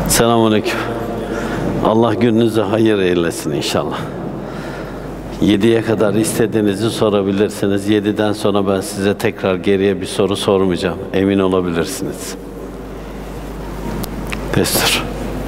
Selamünaleyküm. Allah gününüzü hayır eylesin inşallah. 7'ye kadar istediğinizi sorabilirsiniz. 7'den sonra ben size tekrar geriye bir soru sormayacağım. Emin olabilirsiniz. Pestur.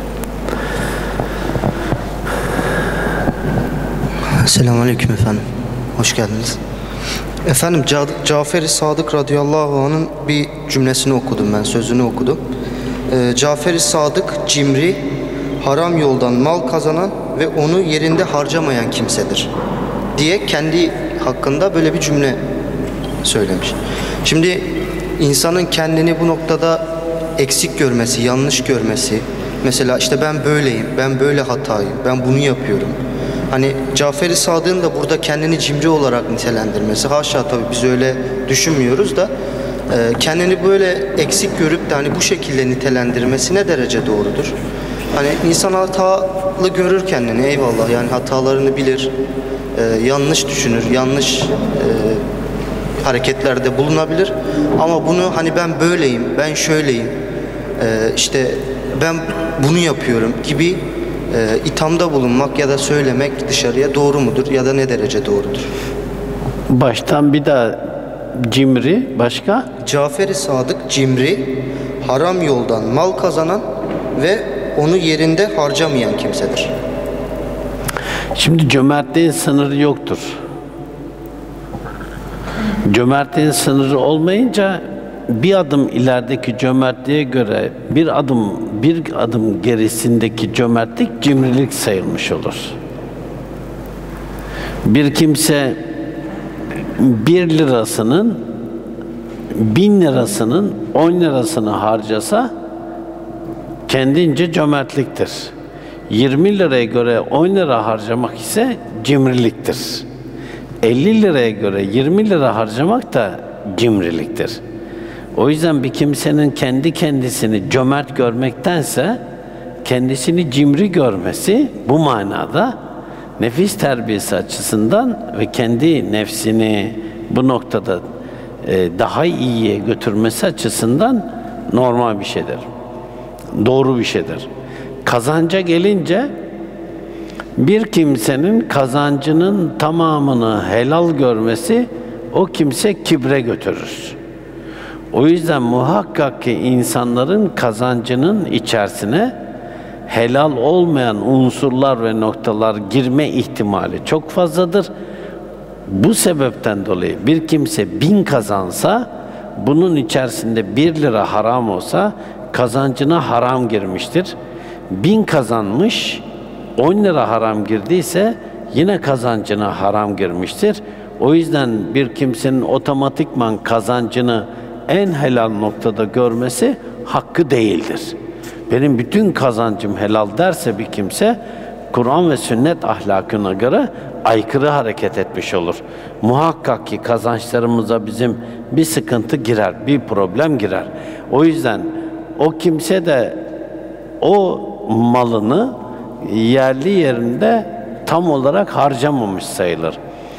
Selamünaleyküm efendim. Hoş geldiniz. Efendim Cafer-i Sadık radıyallahu anh'ın bir cümlesini okudum ben, sözünü okudum. Cafer-i Sadık cimri, haram yoldan mal kazanan ve onu yerinde harcamayan kimsedir diye kendi hakkında böyle bir cümle söylemiş. Şimdi insanın kendini bu noktada eksik görmesi, yanlış görmesi, mesela işte ben böyleyim, ben böyle hatayım, ben bunu yapıyorum. Hani Cafer-i Sadık'ın da burada kendini cimri olarak nitelendirmesi, haşa tabii biz öyle düşünmüyoruz da kendini böyle eksik görüp de hani bu şekilde nitelendirmesi ne derece doğrudur? Hani insan hatalı görür kendini, eyvallah, yani hatalarını bilir, yanlış düşünür, yanlış hareketlerde bulunabilir. Ama bunu hani ben böyleyim, ben şöyleyim, işte ben bunu yapıyorum gibi ithamda bulunmak ya da söylemek dışarıya doğru mudur ya da ne derece doğrudur? Baştan bir daha cimri, başka? Cafer-i Sadık cimri, haram yoldan mal kazanan ve onu yerinde harcamayan kimsedir. Şimdi cömertliğin sınırı yoktur. Cömertliğin sınırı olmayınca bir adım ilerideki cömertliğe göre bir adım gerisindeki cömertlik cimrilik sayılmış olur. Bir kimse 1 lirasının 1000 lirasının 10 lirasını harcasa kendince cömertliktir. 20 liraya göre 10 lira harcamak ise cimriliktir. 50 liraya göre 20 lira harcamak da cimriliktir. O yüzden bir kimsenin kendi kendisini cömert görmektense kendisini cimri görmesi bu manada nefis terbiyesi açısından ve kendi nefsini bu noktada daha iyiye götürmesi açısından normal bir şeydir. Doğru bir şeydir. Kazanca gelince bir kimsenin kazancının tamamını helal görmesi o kimse kibre götürür. O yüzden muhakkak ki insanların kazancının içerisine helal olmayan unsurlar ve noktalar girme ihtimali çok fazladır. Bu sebepten dolayı bir kimse 1000 kazansa, bunun içerisinde 1 lira haram olsa kazancına haram girmiştir. 1000 kazanmış, 10 lira haram girdiyse yine kazancına haram girmiştir. O yüzden bir kimsenin otomatikman kazancını en helal noktada görmesi hakkı değildir. Benim bütün kazancım helal derse bir kimse, Kur'an ve sünnet ahlakına göre aykırı hareket etmiş olur. Muhakkak ki kazançlarımıza bizim bir sıkıntı girer, bir problem girer. O yüzden o kimse de o malını yerli yerinde tam olarak harcamamış sayılır.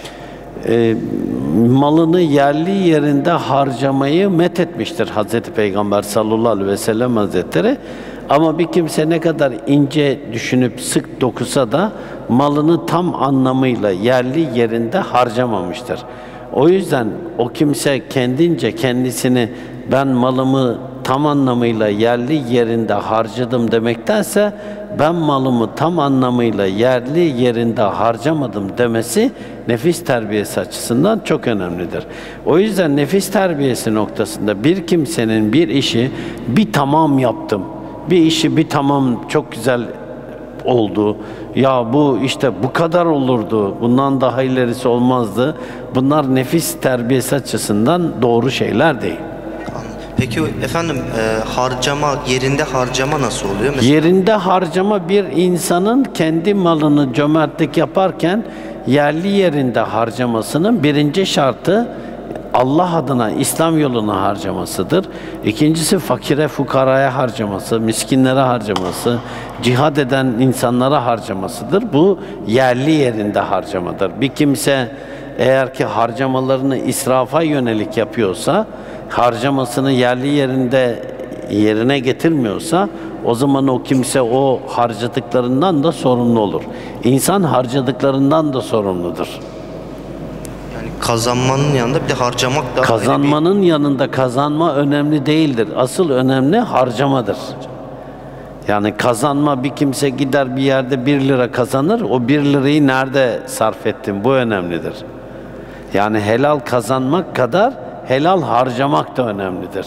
Malını yerli yerinde harcamayı methetmiştir Hazreti Peygamber sallallahu aleyhi ve sellem Hazretleri. Ama bir kimse ne kadar ince düşünüp sık dokusa da malını tam anlamıyla yerli yerinde harcamamıştır. O yüzden o kimse kendince kendisini ben malımı tam anlamıyla yerli yerinde harcadım demektense ben malımı tam anlamıyla yerli yerinde harcamadım demesi nefis terbiyesi açısından çok önemlidir. O yüzden nefis terbiyesi noktasında bir kimsenin bir işi bir tamam yaptım, bir işi bir tamam çok güzel oldu, ya bu işte bu kadar olurdu, bundan daha ilerisi olmazdı. Bunlar nefis terbiyesi açısından doğru şeyler değil. Peki efendim harcama, yerinde harcama nasıl oluyor? Mesela... Yerinde harcama bir insanın kendi malını cömertlik yaparken yerli yerinde harcamasının birinci şartı Allah adına, İslam yoluna harcamasıdır. İkincisi fakire, fukaraya harcaması, miskinlere harcaması, cihad eden insanlara harcamasıdır. Bu yerli yerinde harcamadır. Bir kimse eğer ki harcamalarını israfa yönelik yapıyorsa, harcamasını yerli yerinde yerine getirmiyorsa o zaman o kimse o harcadıklarından da sorumlu olur. İnsan harcadıklarından da sorumludur. Yani kazanmanın yanında bir de harcamak da Kazanmanın yanında kazanma önemli değildir. Asıl önemli harcamadır. Yani kazanma, bir kimse gider bir yerde 1 lira kazanır, o 1 lirayı nerede sarf ettin, bu önemlidir. Yani helal kazanmak kadar helal harcamak da önemlidir.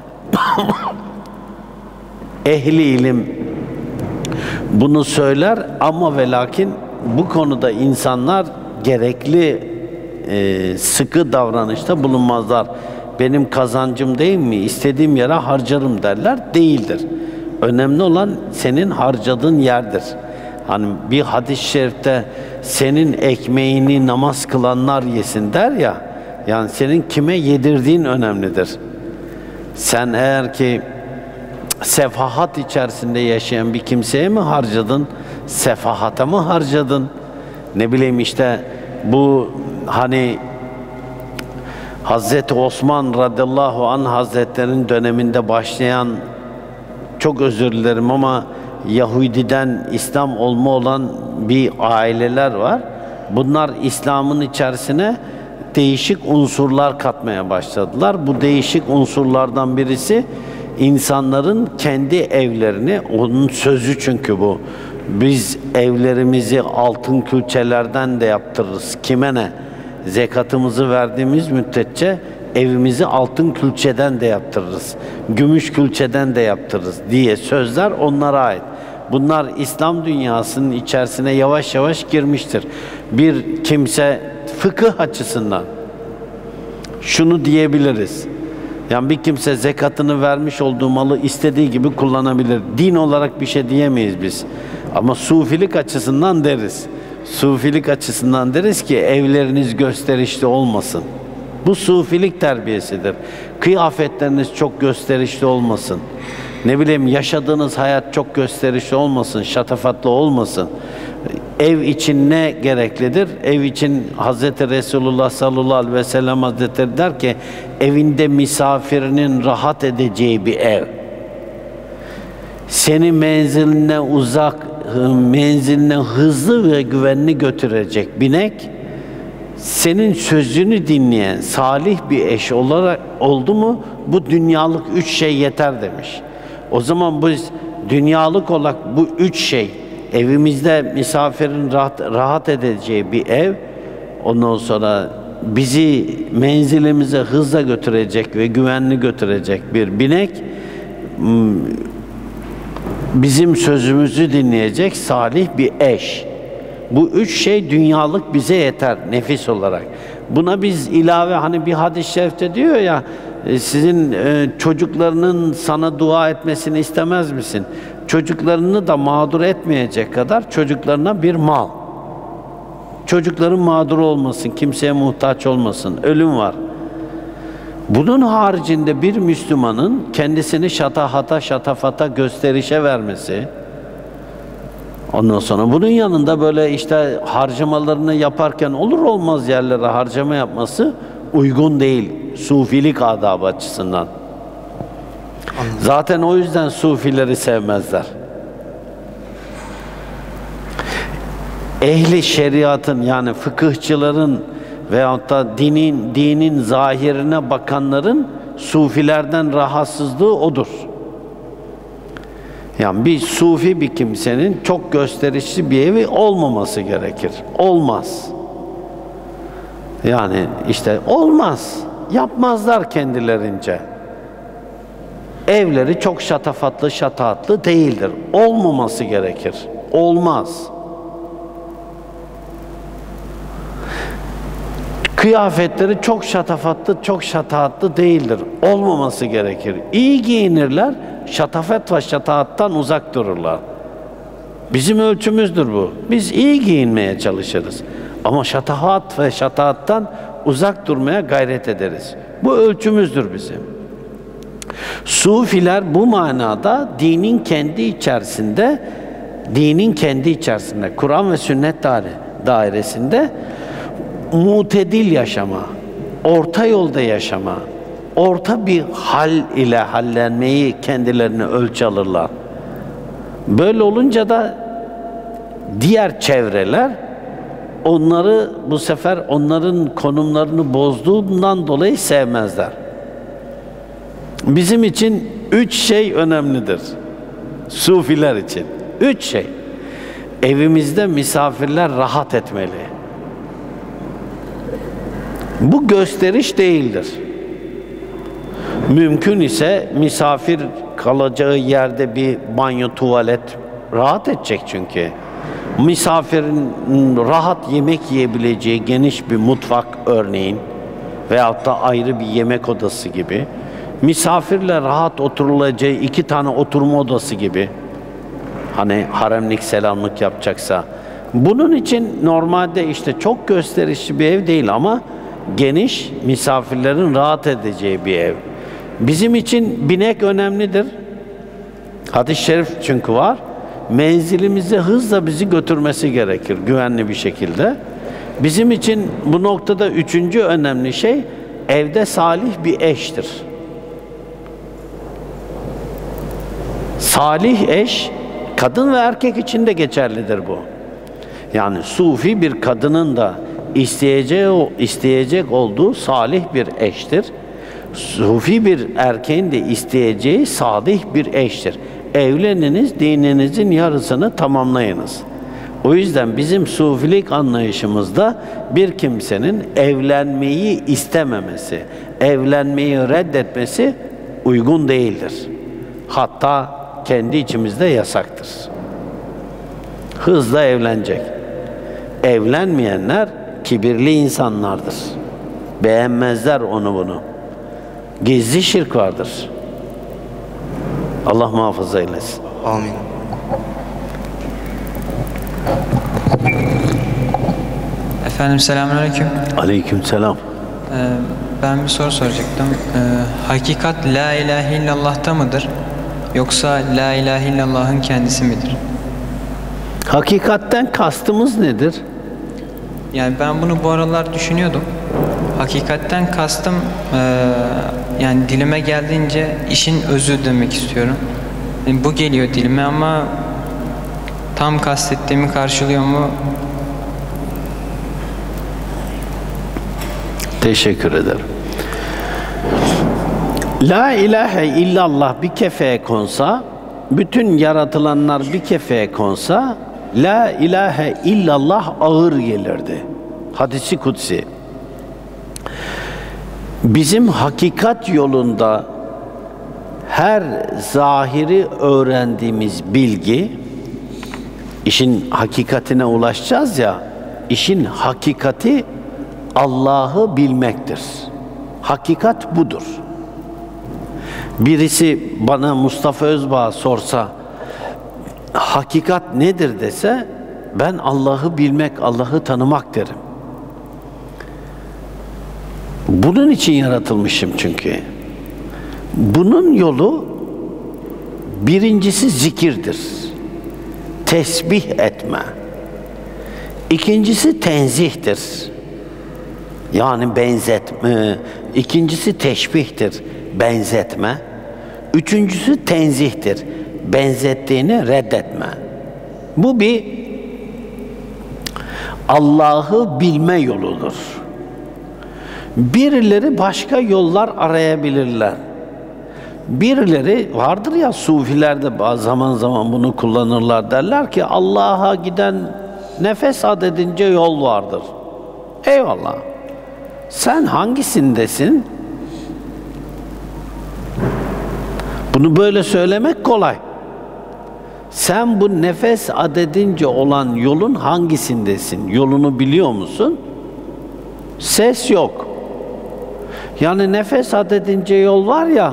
Ehli ilim bunu söyler ama ve lakin bu konuda insanlar gerekli sıkı davranışta bulunmazlar. Benim kazancım değil mi? İstediğim yere harcarım derler. Değildir. Önemli olan senin harcadığın yerdir. Hani bir hadis-i şerifte senin ekmeğini namaz kılanlar yesin der ya. Yani senin kime yedirdiğin önemlidir. Sen eğer ki sefahat içerisinde yaşayan bir kimseye mi harcadın? Sefahata mı harcadın? Ne bileyim işte bu hani Hazreti Osman radıyallahu anh Hazretleri'nin döneminde başlayan, çok özür dilerim ama Yahudiden İslam olma olan bir aileler var. Bunlar İslam'ın içerisine değişik unsurlar katmaya başladılar. Bu değişik unsurlardan birisi insanların kendi evlerini, onun sözü çünkü bu. Biz evlerimizi altın külçelerden de yaptırırız. Kime ne? Zekatımızı verdiğimiz müddetçe evimizi altın külçeden de yaptırırız. Gümüş külçeden de yaptırırız diye sözler onlara ait. Bunlar İslam dünyasının içerisine yavaş yavaş girmiştir. Bir kimse fıkıh açısından şunu diyebiliriz. Yani bir kimse zekatını vermiş olduğu malı istediği gibi kullanabilir. Din olarak bir şey diyemeyiz biz. Ama sufilik açısından deriz. Sufilik açısından deriz ki evleriniz gösterişli olmasın. Bu sufilik terbiyesidir. Kıyafetleriniz çok gösterişli olmasın. Ne bileyim yaşadığınız hayat çok gösterişli olmasın, şatafatlı olmasın. Ev için ne gereklidir? Ev için Hz. Resulullah sallallahu aleyhi ve sellem Hazretleri der ki evinde misafirinin rahat edeceği bir ev. Seni menziline uzak, menziline hızlı ve güvenli götürecek binek, senin sözünü dinleyen salih bir eş olarak oldu mu bu dünyalık 3 şey yeter demiş. O zaman biz dünyalık olarak bu 3 şey, evimizde misafirin rahat edeceği bir ev, ondan sonra bizi menzilimize hızla götürecek ve güvenli götürecek bir binek, bizim sözümüzü dinleyecek salih bir eş. Bu 3 şey dünyalık bize yeter nefis olarak. Buna biz ilave, hani bir hadis-i şerifte diyor ya, sizin çocuklarının sana dua etmesini istemez misin? Çocuklarını da mağdur etmeyecek kadar çocuklarına bir mal. Çocukların mağdur olmasın, kimseye muhtaç olmasın, ölüm var. Bunun haricinde bir Müslümanın kendisini şatafata, gösterişe vermesi, ondan sonra bunun yanında böyle işte harcamalarını yaparken olur olmaz yerlere harcama yapması uygun değil sufilik adabı açısından. Anladım. Zaten o yüzden sufileri sevmezler. Ehli şeriatın, yani fıkıhçıların veyahut da dinin zahirine bakanların sufilerden rahatsızlığı odur. Yani bir sufi bir kimsenin çok gösterişli bir evi olmaması gerekir. Olmaz. Yani işte olmaz. Yapmazlar kendilerince. Evleri çok şatafatlı, şataatlı değildir. Olmaması gerekir. Olmaz. Kıyafetleri çok şatafatlı, çok şataatlı değildir. Olmaması gerekir. İyi giyinirler, şatafet ve şataattan uzak dururlar. Bizim ölçümüzdür bu. Biz iyi giyinmeye çalışırız. Ama şataat ve şataattan uzak durmaya gayret ederiz. Bu ölçümüzdür bizim. Sufiler bu manada dinin kendi içerisinde, Kur'an ve sünnet dairesinde mutedil yaşama, orta yolda yaşama, orta bir hal ile hallenmeyi kendilerine ölçü alırlar. Böyle olunca da diğer çevreler onları bu sefer onların konumlarını bozduğundan dolayı sevmezler. Bizim için 3 şey önemlidir. Sufiler için. 3 şey. Evimizde misafirler rahat etmeli. Bu gösteriş değildir. Mümkün ise misafir kalacağı yerde bir banyo, tuvalet rahat edecek çünkü. Misafirin rahat yemek yiyebileceği geniş bir mutfak örneğin veyahut da ayrı bir yemek odası gibi. Misafirle rahat oturulacağı 2 tane oturma odası gibi. Hani haremlik, selamlık yapacaksa. Bunun için normalde işte çok gösterişli bir ev değil ama geniş, misafirlerin rahat edeceği bir ev. Bizim için binek önemlidir. Hadis-i şerif çünkü var. Menzilimize hızla bizi götürmesi gerekir güvenli bir şekilde. Bizim için bu noktada 3. önemli şey evde salih bir eştir. Salih eş, kadın ve erkek için de geçerlidir bu. Yani sufi bir kadının da isteyecek olduğu salih bir eştir. Sufi bir erkeğin de isteyeceği salih bir eştir. Evleniniz, dininizin yarısını tamamlayınız. O yüzden bizim sufilik anlayışımızda bir kimsenin evlenmeyi istememesi, evlenmeyi reddetmesi uygun değildir. Hatta kendi içimizde yasaktır. Hızla evlenecek. Evlenmeyenler kibirli insanlardır. Beğenmezler onu bunu. Gizli şirk vardır. Allah muhafaza eylesin. Amin. Efendim selamünaleyküm. Aleykümselam. Ben bir soru soracaktım. Hakikat la ilahe illallah'ta mıdır? Yoksa la ilahe illallah'ın kendisi midir? Hakikatten kastımız nedir? Yani ben bunu bu aralar düşünüyordum. Hakikatten kastım yani dilime geldiğince işin özü demek istiyorum. Yani bu geliyor dilime ama tam kastettiğimi karşılıyor mu? Teşekkür ederim. La ilahe illallah bir kefeye konsa, bütün yaratılanlar bir kefeye konsa, la ilahe illallah ağır gelirdi. Hadis-i kutsi. Bizim hakikat yolunda her zahiri öğrendiğimiz bilgi, işin hakikatine ulaşacağız ya, işin hakikati Allah'ı bilmektir. Hakikat budur. Birisi bana Mustafa Özbağ sorsa, hakikat nedir dese, ben Allah'ı bilmek, Allah'ı tanımak derim. Bunun için yaratılmışım çünkü. Bunun yolu birincisi zikirdir. Tesbih etme. İkincisi tenzihtir. Yani benzetme. İkincisi teşbihtir. Benzetme. Üçüncüsü tenzihtir. Benzettiğini reddetme. Bu bir Allah'ı bilme yoludur. Birileri başka yollar arayabilirler. Birileri vardır ya, sufilerde zaman zaman bunu kullanırlar, derler ki Allah'a giden nefes adedince yol vardır. Eyvallah. Sen hangisindesin? Bunu böyle söylemek kolay. Sen bu nefes adedince olan yolun hangisindesin? Yolunu biliyor musun? Ses yok. Yani nefes adedince yol var ya,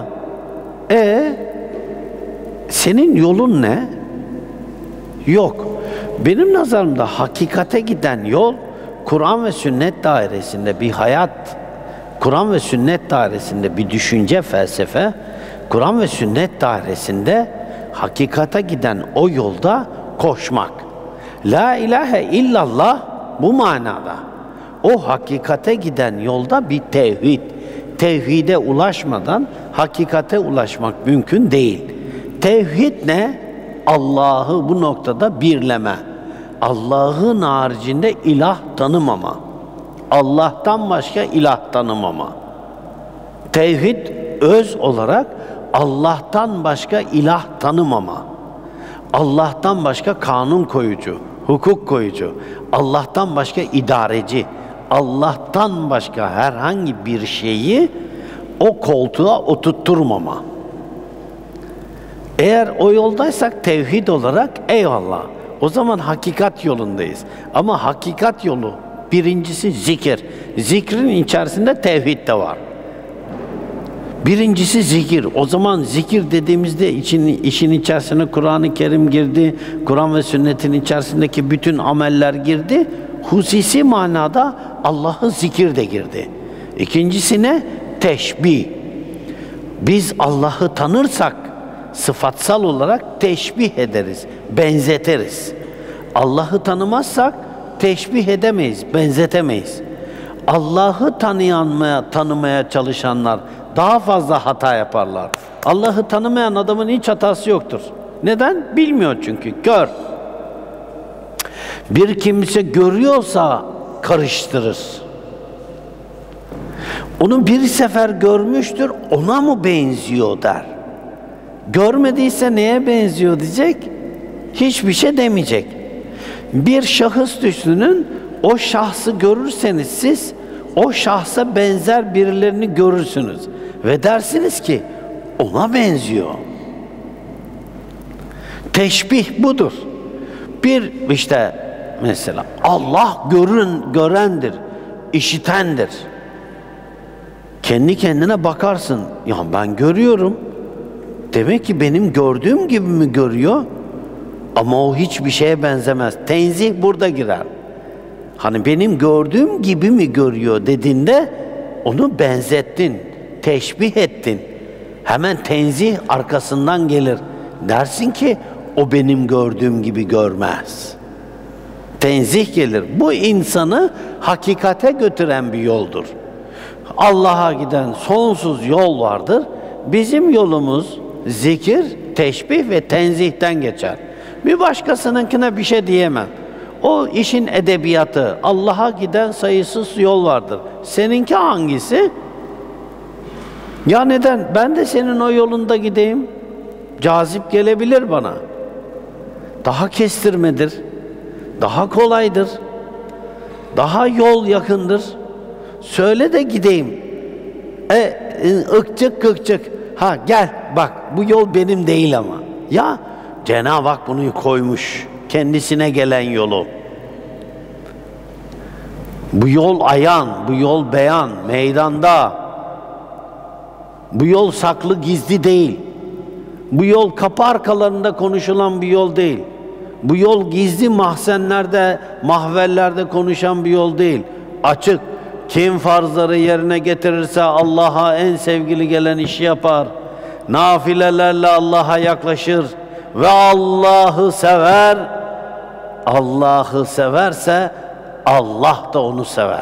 senin yolun ne? Yok. Benim nazarımda hakikate giden yol, Kur'an ve sünnet dairesinde bir hayat, Kur'an ve sünnet dairesinde bir düşünce, felsefe, Kur'an ve sünnet dairesinde hakikate giden o yolda koşmak. La ilahe illallah bu manada. O hakikate giden yolda bir tevhid. Tevhide ulaşmadan hakikate ulaşmak mümkün değil. Tevhid ne? Allah'ı bu noktada birleme. Allah'ın haricinde ilah tanımama. Allah'tan başka ilah tanımama. Tevhid öz olarak Allah'tan başka ilah tanımama. Allah'tan başka kanun koyucu, hukuk koyucu, Allah'tan başka idareci, Allah'tan başka herhangi bir şeyi o koltuğa oturtturmama. Eğer o yoldaysak tevhid olarak eyvallah. O zaman hakikat yolundayız. Ama hakikat yolu birincisi zikir. Zikrin içerisinde tevhid de var. Birincisi zikir. O zaman zikir dediğimizde işin içerisine Kur'an-ı Kerim girdi. Kur'an ve sünnetin içerisindeki bütün ameller girdi. Hususi manada Allah'ı zikir de girdi. İkincisi ne? Teşbih. Biz Allah'ı tanırsak sıfatsal olarak teşbih ederiz, benzeteriz. Allah'ı tanımazsak teşbih edemeyiz, benzetemeyiz. Allah'ı tanımaya çalışanlar daha fazla hata yaparlar. Allah'ı tanımayan adamın hiç hatası yoktur. Neden? Bilmiyor çünkü, kör. Bir kimse görüyorsa karıştırır. Onu bir sefer görmüştür, ona mı benziyor der. Görmediyse neye benziyor diyecek? Hiçbir şey demeyecek. Bir şahıs düşünün, o şahsı görürseniz siz, o şahsa benzer birilerini görürsünüz. Ve dersiniz ki, ona benziyor. Teşbih budur. Bir işte mesela Allah görendir, işitendir. Kendi kendine bakarsın, ya ben görüyorum. Demek ki benim gördüğüm gibi mi görüyor? Ama o hiçbir şeye benzemez. Tenzih burada girer. Hani benim gördüğüm gibi mi görüyor dediğinde onu benzettin, teşbih ettin. Hemen tenzih arkasından gelir. Dersin ki o benim gördüğüm gibi görmez. Tenzih gelir. Bu insanı hakikate götüren bir yoldur. Allah'a giden sonsuz yol vardır. Bizim yolumuz zikir, teşbih ve tenzihten geçer. Bir başkasınınkine bir şey diyemem. O işin edebiyatı. Allah'a giden sayısız yol vardır. Seninki hangisi? Ya neden? Ben de senin o yolunda gideyim. Cazip gelebilir bana. Daha kestirmedir. Daha kolaydır. Daha yol yakındır. Söyle de gideyim. Ikçık kıkçık. Ha gel bak bu yol benim değil ama. Ya Cenab-ı Hak bunu koymuş. Kendisine gelen yolu. Bu yol ayan, bu yol beyan, meydanda. Bu yol saklı gizli değil. Bu yol kapı arkalarında konuşulan bir yol değil. Bu yol gizli mahzenlerde, mahvellerde konuşan bir yol değil. Açık. Kim farzları yerine getirirse Allah'a en sevgili gelen işi yapar. Nafilelerle Allah'a yaklaşır ve Allah'ı sever. Allah'ı severse Allah da onu sever.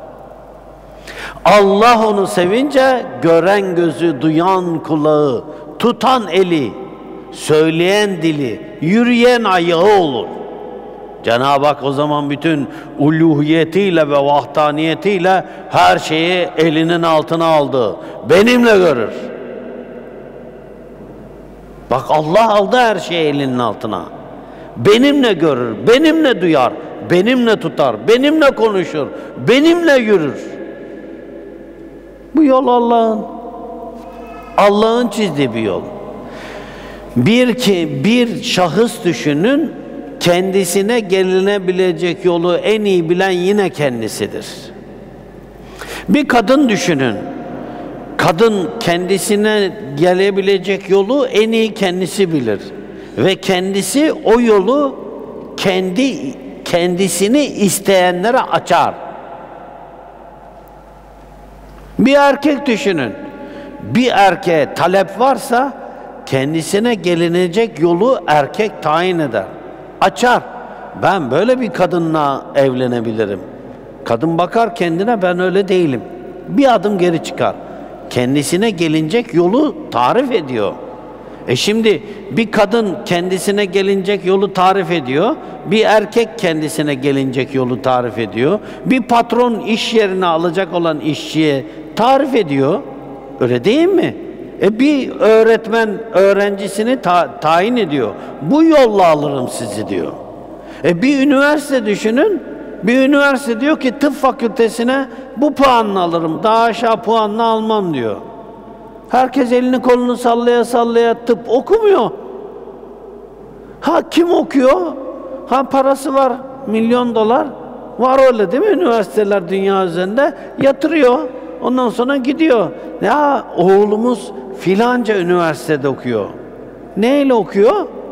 Allah onu sevince gören gözü, duyan kulağı, tutan eli, söyleyen dili, yürüyen ayağı olur. Cenab-ı Hak o zaman bütün uluhiyetiyle ve vahdaniyetiyle her şeyi elinin altına aldı. Benimle görür. Bak Allah aldı her şeyi elinin altına. Benimle görür, benimle duyar, benimle tutar, benimle konuşur, benimle yürür. Bu yol Allah'ın çizdiği bir yol. Bir şahıs düşünün, kendisine gelinebilecek yolu en iyi bilen yine kendisidir. Bir kadın düşünün. Kadın kendisine gelebilecek yolu en iyi kendisi bilir. Ve kendisi o yolu kendisini isteyenlere açar. Bir erkek düşünün. Bir erkeğe talep varsa kendisine gelinecek yolu erkek tayin eder. Açar. Ben böyle bir kadınla evlenebilirim. Kadın bakar kendine, ben öyle değilim. Bir adım geri çıkar. Kendisine gelinecek yolu tarif ediyor. Şimdi bir kadın kendisine gelinecek yolu tarif ediyor. Bir erkek kendisine gelinecek yolu tarif ediyor. Bir patron iş yerine alacak olan işçiye tarif ediyor. Öyle değil mi? Bir öğretmen öğrencisini tayin ediyor. Bu yolla alırım sizi diyor. Bir üniversite düşünün. Bir üniversite diyor ki tıp fakültesine bu puanla alırım. Daha aşağı puanla almam diyor. Herkes elini kolunu sallaya sallaya tıp okumuyor. Kim okuyor? Parası var, milyon dolar. Var öyle değil mi? Üniversiteler dünya üzerinde yatırıyor. Ondan sonra gidiyor. Ya oğlumuz filanca üniversitede okuyor. Neyle okuyor?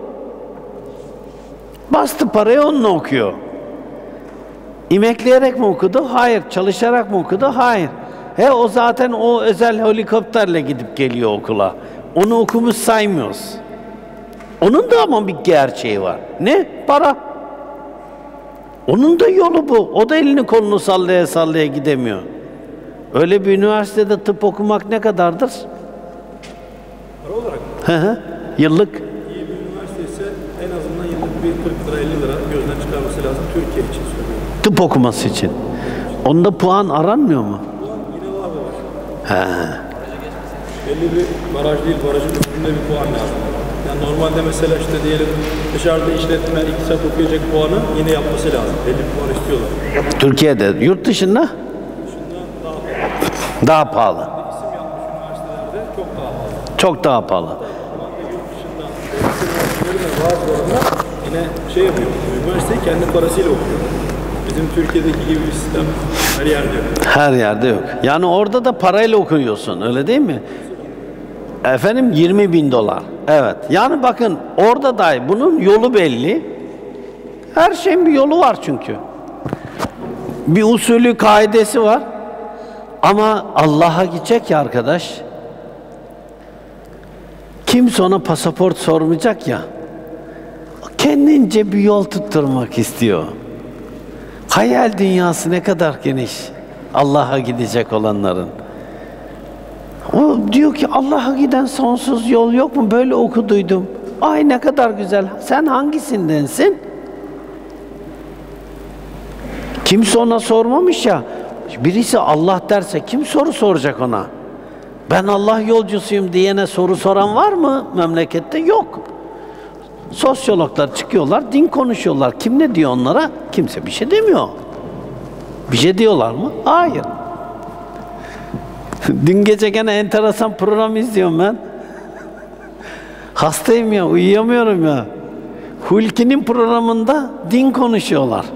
Bastı parayı onunla okuyor. İmekleyerek mi okudu? Hayır. Çalışarak mı okudu? Hayır. O zaten o özel helikopterle gidip geliyor okula. Onu okumuş saymıyoruz. Onun da ama bir gerçeği var. Ne? Para. Onun da yolu bu. O da elini kolunu sallaya sallaya gidemiyor. Öyle bir üniversitede tıp okumak ne kadardır? Para olarak mı? Yıllık. İyi bir üniversite ise en azından yıllık bir 40 lira 50 lira gözden çıkarması lazım Türkiye için söylüyorum. Tıp okuması için. Onda puan aranmıyor mu? Puan yine var. Belli bir baraj değil, barajın üstünde bir puan lazım. Yani normalde mesela işte diyelim dışarıda işletme, iktisat okuyacak puanı yine yapması lazım. Belli bir puan istiyorlar. Türkiye'de. Yurt dışında? Daha pahalı. İsim yapmış üniversitelerde çok daha pahalı. Çok daha pahalı. Yurt dışında üniversitelerin bazılarında yine yapıyor. Üniversiteyi kendi parasıyla okuyor. Bizim Türkiye'deki gibi bir sistem her yerde yok. Her yerde yok. Yani orada da parayla okuyorsun. Öyle değil mi? Efendim 20.000 dolar. Evet. Yani bakın orada da bunun yolu belli. Her şeyin bir yolu var çünkü. Bir usulü, kaidesi var. Ama Allah'a gidecek ya arkadaş. Kimse ona pasaport sormayacak ya. Kendince bir yol tutturmak istiyor. Hayal dünyası ne kadar geniş. Allah'a gidecek olanların. O diyor ki Allah'a giden sonsuz yol yok mu? Böyle okuduydum. Ay ne kadar güzel. Sen hangisindensin? Kimse ona sormamış ya. Birisi Allah derse kim soru soracak ona? Ben Allah yolcusuyum diyene soru soran var mı memlekette? Yok. Sosyologlar çıkıyorlar, din konuşuyorlar. Kim ne diyor onlara? Kimse bir şey demiyor. Bir şey diyorlar mı? Hayır. Dün gece gene enteresan program izliyorum ben. Hastayım ya, uyuyamıyorum ya. Hulki'nin programında din konuşuyorlar.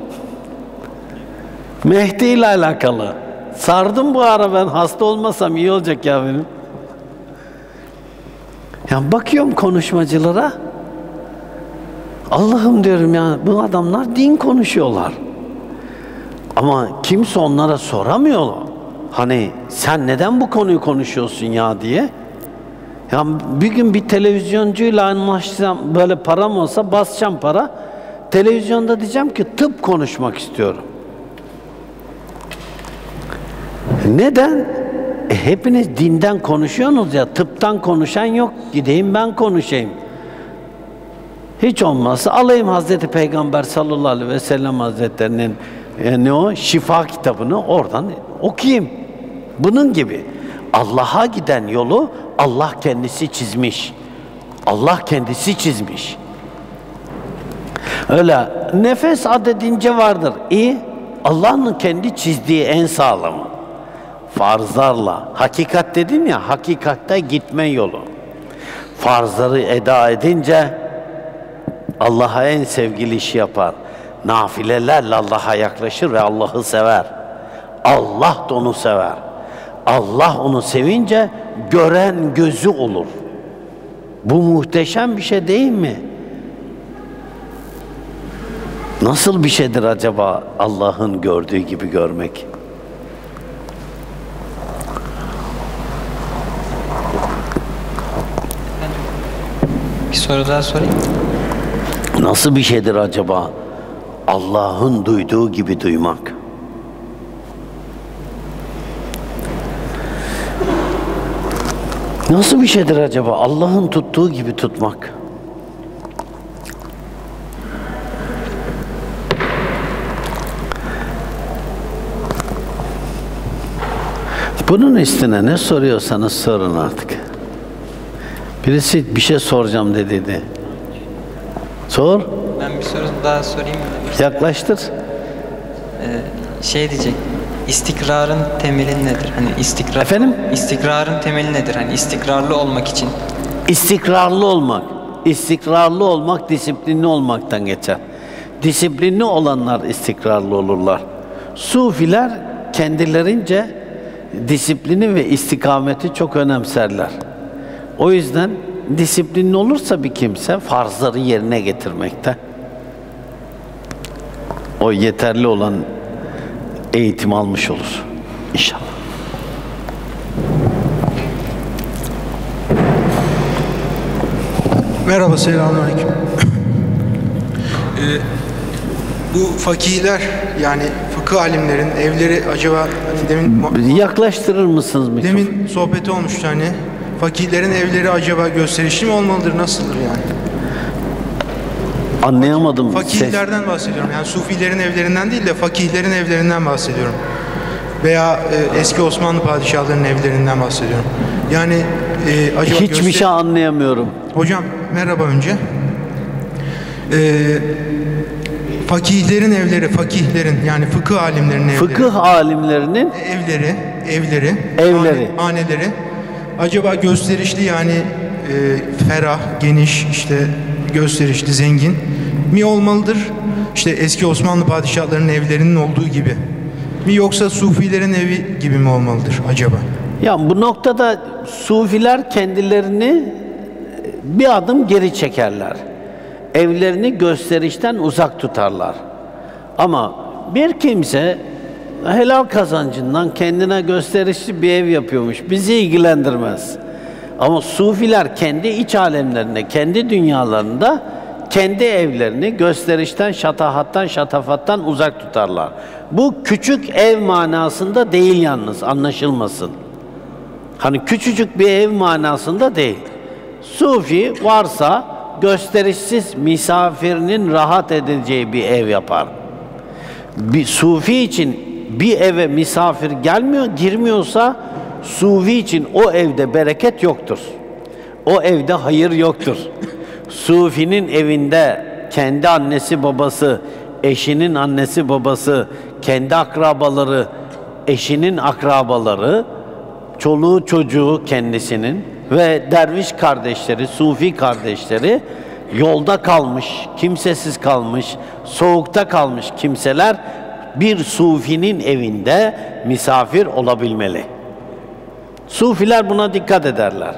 Mehdi ile alakalı. Sardım bu ara ben, hasta olmasam iyi olacak ya benim. Ya bakıyorum konuşmacılara. Allah'ım diyorum ya, bu adamlar din konuşuyorlar. Ama kimse onlara soramıyor. Hani sen neden bu konuyu konuşuyorsun ya diye. Ya bir gün bir televizyoncuyla anlaşsam, böyle param olsa basacağım para. Televizyonda diyeceğim ki tıp konuşmak istiyorum. Neden? Hepiniz dinden konuşuyorsunuz ya, tıptan konuşan yok. Gideyim ben konuşayım. Hiç olmazsa alayım Hazreti Peygamber sallallahu aleyhi ve sellem Hazretlerinin şifa kitabını oradan okuyayım. Bunun gibi. Allah'a giden yolu Allah kendisi çizmiş. Allah kendisi çizmiş. Öyle nefes adedince vardır. Allah'ın kendi çizdiği en sağlamı. Farzlarla. Hakikat dedim ya, hakikatte gitme yolu. Farzları eda edince Allah'a en sevgili işi yapar. Nafilelerle Allah'a yaklaşır ve Allah'ı sever. Allah da onu sever. Allah onu sevince gören gözü olur. Bu muhteşem bir şey değil mi? Nasıl bir şeydir acaba Allah'ın gördüğü gibi görmek? Bir soru daha sorayım. Nasıl bir şeydir acaba Allah'ın duyduğu gibi duymak? Nasıl bir şeydir acaba Allah'ın tuttuğu gibi tutmak? Bunun üstüne ne soruyorsanız sorun artık. Birisi bir şey soracağım dedi. Sor. Ben bir soru daha sorayım mı? Yaklaştır. Şey diyecek. İstikrarın temeli nedir? Hani istikrar. Efendim? İstikrarın temeli nedir? Hani istikrarlı olmak için. İstikrarlı olmak. İstikrarlı olmak disiplinli olmaktan geçer. Disiplinli olanlar istikrarlı olurlar. Sufiler kendilerince disiplini ve istikameti çok önemserler. O yüzden disiplinli olursa bir kimse farzları yerine getirmekte o yeterli olan eğitim almış olur inşallah. Merhaba, selamünaleyküm. Bu fakihler, yani fıkıh alimlerin evleri acaba hani demin Yaklaştırır mısınız mikrofonu? demin sohbeti olmuştu, hani fakihlerin evleri acaba gösterişli mi olmalıdır, nasıldır yani? Anlayamadım. Fakihlerden bahsediyorum. Yani sufilerin evlerinden değil de fakihlerin evlerinden bahsediyorum. Veya eski Osmanlı padişahlarının evlerinden bahsediyorum. Yani acaba Hiçbir şey anlayamıyorum. Hocam merhaba önce. Fakihlerin evleri, fakihlerin yani fıkıh alimlerinin evleri. Fıkıh alimlerinin evleri, haneleri acaba gösterişli, yani ferah, geniş, işte gösterişli, zengin mi olmalıdır? İşte eski Osmanlı padişahlarının evlerinin olduğu gibi mi, yoksa sufilerin evi gibi mi olmalıdır acaba? Ya bu noktada sufiler kendilerini bir adım geri çekerler. Evlerini gösterişten uzak tutarlar. Ama bir kimse helal kazancından kendine gösterişli bir ev yapıyormuş. Bizi ilgilendirmez. Ama sufiler kendi iç alemlerinde, kendi dünyalarında kendi evlerini gösterişten, şatahattan, şatafattan uzak tutarlar. Bu küçük ev manasında değil yalnız, anlaşılmasın. Hani küçücük bir ev manasında değil. Sufi varsa gösterişsiz misafirinin rahat edeceği bir ev yapar. Bir sufi için bir eve misafir gelmiyor, girmiyorsa sufi için o evde bereket yoktur. O evde hayır yoktur. Sufinin evinde kendi annesi babası, eşinin annesi babası, kendi akrabaları, eşinin akrabaları, çoluğu çocuğu kendisinin ve derviş kardeşleri, sufi kardeşleri, yolda kalmış, kimsesiz kalmış, soğukta kalmış kimseler bir sufinin evinde misafir olabilmeli. Sufiler buna dikkat ederler.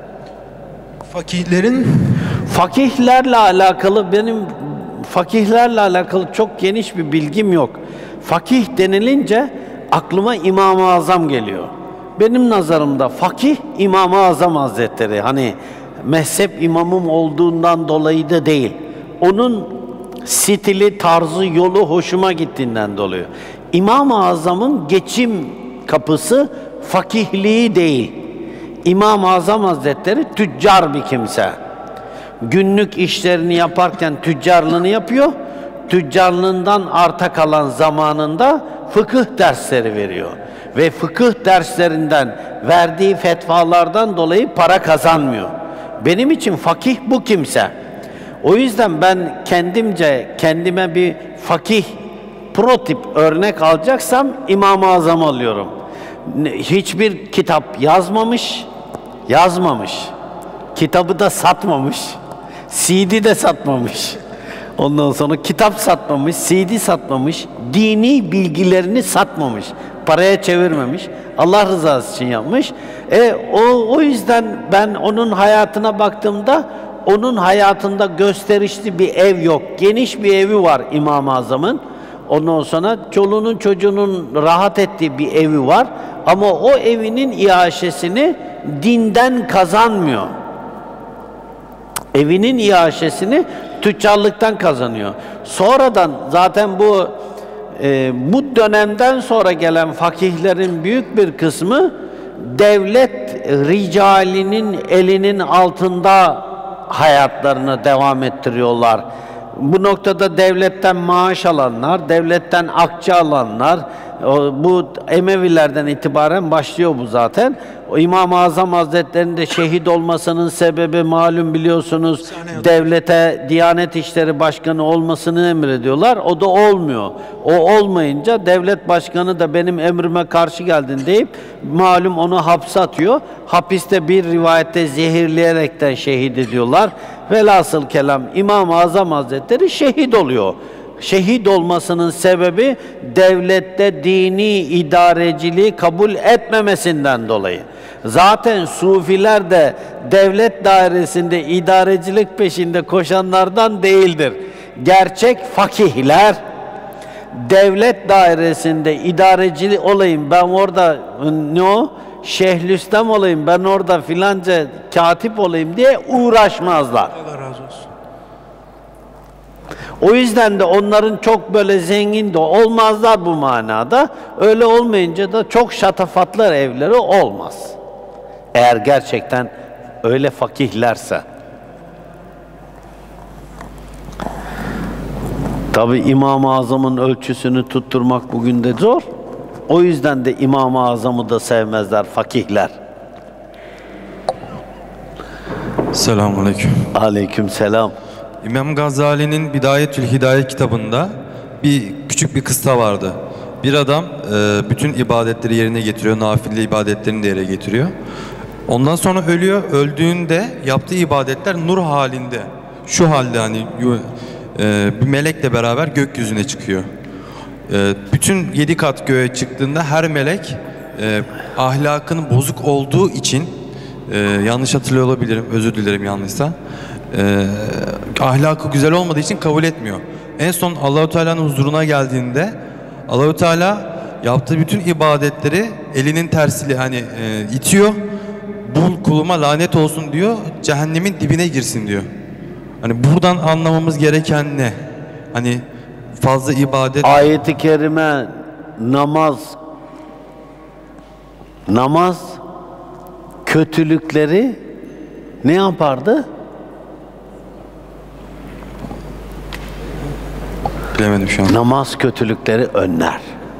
Fakihlerle alakalı benim fakihlerle alakalı çok geniş bir bilgim yok. Fakih denilince aklıma İmam-ı Azam geliyor. Benim nazarımda fakih İmam-ı Azam Hazretleri. Hani mezhep imamım olduğundan dolayı da değil. Onun stili, tarzı, yolu hoşuma gittiğinden dolayı. İmam-ı Azam'ın geçim kapısı fakihliği değil. İmam-ı Azam Hazretleri tüccar bir kimse. Günlük işlerini yaparken tüccarlığını yapıyor. Tüccarlığından arta kalan zamanında fıkıh dersleri veriyor. Ve fıkıh derslerinden verdiği fetvalardan dolayı para kazanmıyor. Benim için fakih bu kimse. O yüzden ben kendime bir fakih prototip örnek alacaksam İmam-ı Azam alıyorum. Hiçbir kitap yazmamış. Kitabı da satmamış. CD de satmamış. Ondan sonra kitap satmamış, CD satmamış, dini bilgilerini satmamış, paraya çevirmemiş, Allah rızası için yapmış. O yüzden ben onun hayatına baktığımda, onun hayatında gösterişli bir ev yok. Geniş bir evi var İmam-ı Azam'ın. Ondan sonra çoluğunun çocuğunun rahat ettiği bir evi var. Ama o evinin iaşesini dinden kazanmıyor. Evinin iaşesini tüccarlıktan kazanıyor. Sonradan zaten bu dönemden sonra gelen fakihlerin büyük bir kısmı devlet ricalinin elinin altında hayatlarını devam ettiriyorlar. Bu noktada devletten maaş alanlar, devletten akçe alanlar, bu Emevilerden itibaren başlıyor bu zaten. O İmam-ı Azam Hazretleri'nin de şehit olmasının sebebi malum biliyorsunuz, devlete Diyanet İşleri Başkanı olmasını emrediyorlar. O da olmuyor. O olmayınca devlet başkanı da benim emrime karşı geldin deyip malum onu hapse atıyor. Hapiste bir rivayette zehirleyerekten şehit ediyorlar. Velhasıl kelam İmam-ı Azam Hazretleri şehit oluyor. Şehit olmasının sebebi devlette dini idareciliği kabul etmemesinden dolayı. Zaten Sufiler de devlet dairesinde idarecilik peşinde koşanlardan değildir. Gerçek fakihler devlet dairesinde idarecilik olayım, ben orada ne o? Şeyhülislam olayım, ben orada filanca katip olayım diye uğraşmazlar. Allah razı olsun. O yüzden de onların çok böyle zengin de olmazlar bu manada. Öyle olmayınca da çok şatafatlı evleri olmaz. Eğer gerçekten öyle fakihlerse. Tabi İmam-ı Azam'ın ölçüsünü tutturmak bugün de zor. O yüzden de İmam-ı Azam'ı da sevmezler fakihler. Selamünaleyküm. Aleyküm selam. İmam Gazali'nin Bidayetül Hidaye kitabında küçük bir kıssa vardı. Bir adam bütün ibadetleri yerine getiriyor, nafile ibadetlerini de yere getiriyor. Ondan sonra ölüyor. Öldüğünde yaptığı ibadetler nur halinde. Şu halde hani bir melekle beraber gökyüzüne çıkıyor. Bütün 7 kat göğe çıktığında her melek ahlakının bozuk olduğu için yanlış hatırlıyor olabilirim, özür dilerim yanlışsa. Ahlakı güzel olmadığı için kabul etmiyor. En son Allahu Teala'nın huzuruna geldiğinde Allahu Teala yaptığı bütün ibadetleri elinin tersiyle hani itiyor. Bu kuluma lanet olsun diyor. Cehennemin dibine girsin diyor. Hani buradan anlamamız gereken ne? Hani fazla ibadet. Ayet-i kerime namaz kötülükleri ne yapardı? Bilemedim şu an. Namaz kötülükleri önler.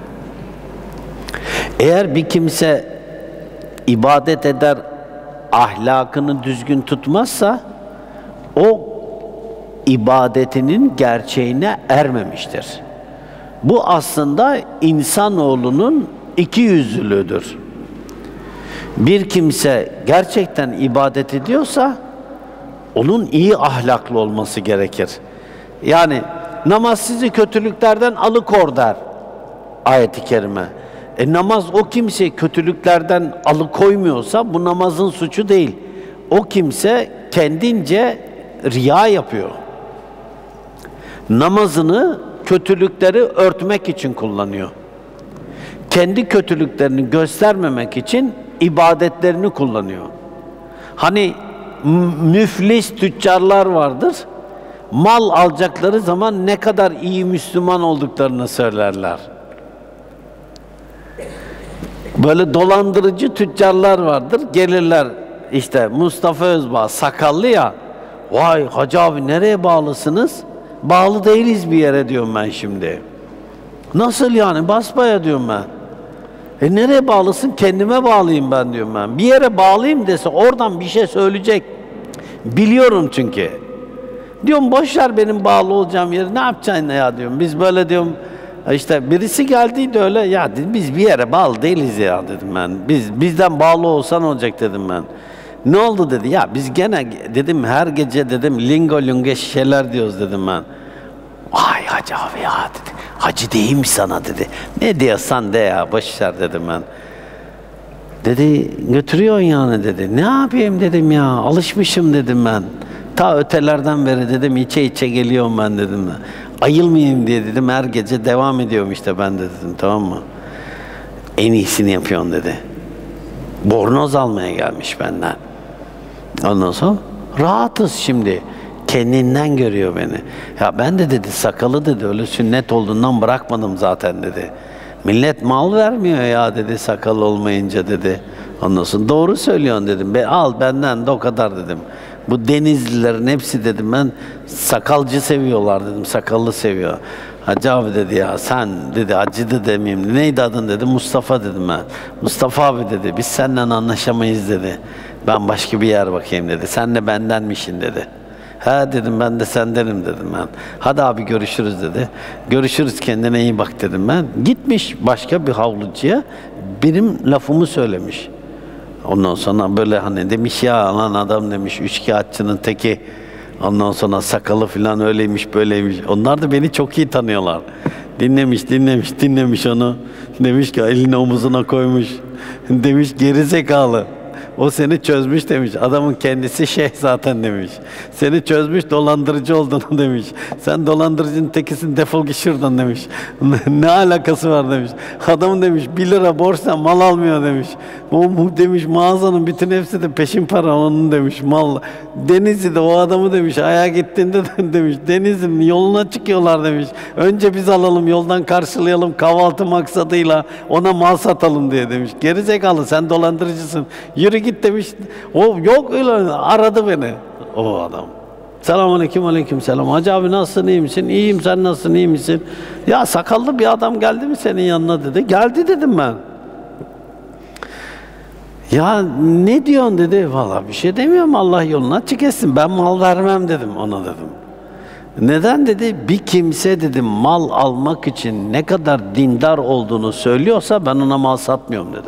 Eğer bir kimse ibadet eder, ahlakını düzgün tutmazsa o ibadetinin gerçeğine ermemiştir. Bu aslında insanoğlunun ikiyüzlülüğüdür. Bir kimse gerçekten ibadet ediyorsa onun iyi ahlaklı olması gerekir. Yani namaz sizi kötülüklerden alıkor der ayet-i kerime. Namaz o kimse kötülüklerden alıkoymuyorsa bu namazın suçu değil. O kimse kendince riya yapıyor. Namazını kötülükleri örtmek için kullanıyor. Kendi kötülüklerini göstermemek için ibadetlerini kullanıyor. Hani müflis tüccarlar vardır. Mal alacakları zaman ne kadar iyi Müslüman olduklarını söylerler. Böyle dolandırıcı tüccarlar vardır. Gelirler işte Mustafa Özbağ sakallı ya. Vay hacı abi nereye bağlısınız? Bağlı değiliz bir yere diyorum ben şimdi. Nasıl yani? Basbaya diyorum ben. Nereye bağlısın? Kendime bağlıyım ben diyorum ben. Bir yere bağlıyım dese oradan bir şey söyleyecek. Biliyorum çünkü. Diyorum boşver benim bağlı olacağım yeri. Ne yapacaksın ya diyorum. Biz böyle diyorum işte birisi geldiydi öyle ya dedim, biz bir yere bağlı değiliz ya dedim ben. Bizden bağlı olsan olacak dedim ben. Ne oldu dedi. Ya biz gene dedim her gece dedim lingo lunge şişeler diyoruz dedim ben. Vay hacı abi ya dedi. Hacı değil mi sana dedi. Ne diyorsan de ya boşver dedim ben. Dedi götürüyorsun yani dedi. Ne yapayım dedim ya alışmışım dedim ben. Ta ötelerden beri dedim içe içe geliyorum ben dedim. Ayılmayayım diye dedim her gece devam ediyorum işte ben de dedim tamam mı? En iyisini yapıyorsun dedi. Bornoz almaya gelmiş benden. Ondan sonra rahatız şimdi. Kendinden görüyor beni. Ya ben de dedi sakalı dedi öyle sünnet olduğundan bırakmadım zaten dedi. Millet mal vermiyor ya dedi sakal olmayınca dedi. Ondan sonra doğru söylüyorsun dedim. Al benden de o kadar dedim. Bu Denizlilerin hepsi dedim ben sakalcı seviyorlar dedim. Sakallı seviyor. Hacı abi dedi ya sen dedi Hacı da demeyeyim. Neydi adın dedi. Mustafa dedim ben. Mustafa abi dedi biz seninle anlaşamayız dedi. Ben başka bir yer bakayım dedi. Sen de bendenmişsin dedi. Ha dedim ben de sendenim dedim ben. Hadi abi görüşürüz dedi. Görüşürüz kendine iyi bak dedim ben. Gitmiş başka bir havlucuya benim lafımı söylemiş. Ondan sonra böyle hani demiş ya lan adam demiş üçkağıtçının teki. Ondan sonra sakalı falan öyleymiş böyleymiş. Onlar da beni çok iyi tanıyorlar. Dinlemiş onu. Demiş ki elini omuzuna koymuş. Demiş geri zekalı. O seni çözmüş demiş. Adamın kendisi şeyh zaten demiş. Seni çözmüş dolandırıcı olduğunu demiş. Sen dolandırıcının tekisin defol git şuradan demiş. Ne alakası var demiş. Adamın demiş 1 lira borçla mal almıyor demiş. O demiş mağazanın bütün hepsi de peşin para onun demiş mal. Denizli'de o adamı demiş ayağa gittiğinde demiş Denizli'nin yoluna çıkıyorlar demiş. Önce biz alalım yoldan karşılayalım kahvaltı maksadıyla ona mal satalım diye demiş. Gerizekalı sen dolandırıcısın. Yürü git demiş. O yok öyle aradı beni o adam. Selamünaleyküm aleykümselam. Hacı abi nasılsın iyi misin? İyiyim sen nasılsın iyi misin? Ya sakallı bir adam geldi mi senin yanına dedi. Geldi dedim ben. Ya ne diyorsun dedi. Vallahi bir şey demiyorum Allah yoluna açık etsin. Ben mal vermem dedim ona dedim. Neden dedi? Bir kimse dedim mal almak için ne kadar dindar olduğunu söylüyorsa ben ona mal satmıyorum dedim.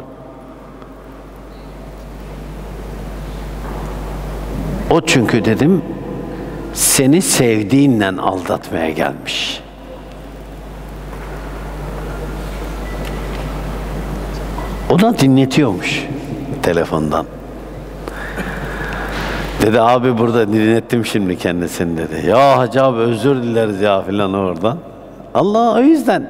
O çünkü dedim seni sevdiğinle aldatmaya gelmiş. Ona dinletiyormuş telefondan. Dedi abi burada dinlettim şimdi kendisini dedi. Ya hacı abi özür dileriz ya filan oradan. Allah o yüzden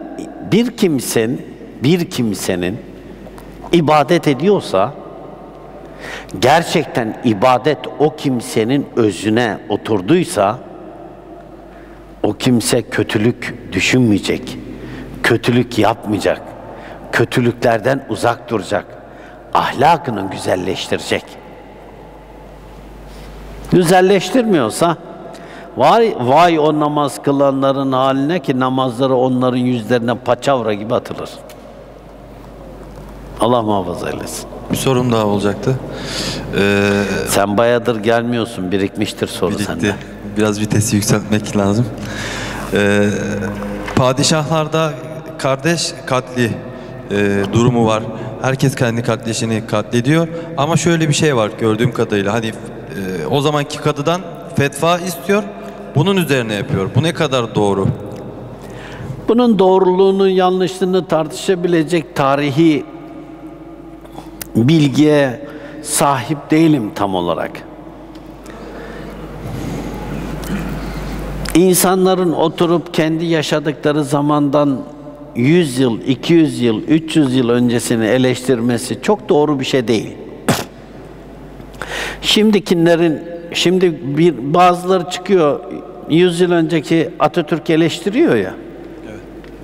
bir kimsenin ibadet ediyorsa gerçekten ibadet o kimsenin özüne oturduysa o kimse kötülük düşünmeyecek, kötülük yapmayacak, kötülüklerden uzak duracak, ahlakını güzelleştirecek. Güzelleştirmiyorsa vay o namaz kılanların haline ki namazları onların yüzlerine paçavra gibi atılır. Allah muhafaza eylesin. Bir sorum daha olacaktı. Sen bayağıdır gelmiyorsun, birikmiştir soru sende. Biraz vitesi yükseltmek lazım. Padişahlarda kardeş katli durumu var. Herkes kendi kardeşini katlediyor. Ama şöyle bir şey var gördüğüm kadarıyla. Hani o zamanki kadıdan fetva istiyor. Bunun üzerine yapıyor. Bu ne kadar doğru? Bunun doğruluğunu, yanlışlığını tartışabilecek tarihi bilgiye sahip değilim tam olarak. İnsanların oturup kendi yaşadıkları zamandan 100 yıl, 200 yıl, 300 yıl öncesini eleştirmesi çok doğru bir şey değil. Bazıları çıkıyor 100 yıl önceki Atatürk eleştiriyor ya. Evet.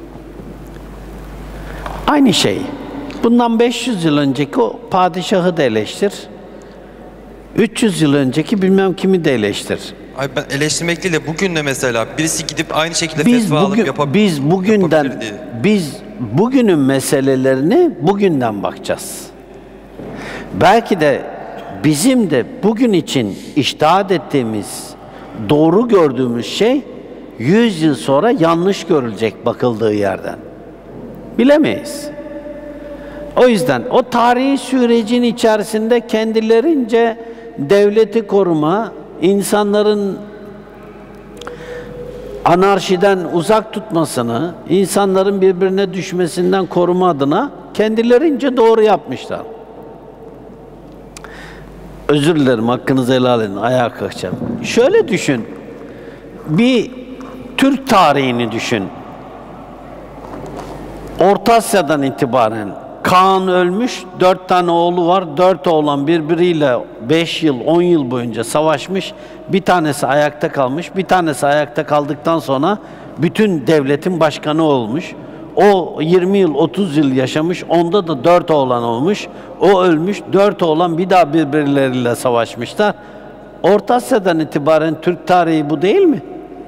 Aynı şey. Bundan 500 yıl önceki o padişahı da eleştir. 300 yıl önceki bilmem kimi de eleştir. Ay ben eleştirmek değil de bugün de mesela birisi gidip aynı şekilde fetva alıp yapabilir diye. Biz bugünün meselelerini bugünden bakacağız. Belki de bizim de bugün için içtihat ettiğimiz, doğru gördüğümüz şey 100 yıl sonra yanlış görülecek bakıldığı yerden. Bilemeyiz. O yüzden o tarihi sürecin içerisinde kendilerince devleti koruma, insanların anarşiden uzak tutmasını, insanların birbirine düşmesinden koruma adına kendilerince doğru yapmışlar. Özür dilerim, hakkınızı helal edin, ayağa kalkacağım. Şöyle düşün, bir Türk tarihini düşün. Orta Asya'dan itibaren Kaan ölmüş, 4 tane oğlu var. 4 oğlan birbiriyle 5 yıl, 10 yıl boyunca savaşmış. Bir tanesi ayakta kalmış. Bir tanesi ayakta kaldıktan sonra bütün devletin başkanı olmuş. O 20 yıl, 30 yıl yaşamış, onda da 4 oğlan olmuş. O ölmüş, 4 oğlan bir daha birbirleriyle savaşmışlar. Orta Asya'dan itibaren Türk tarihi bu değil mi?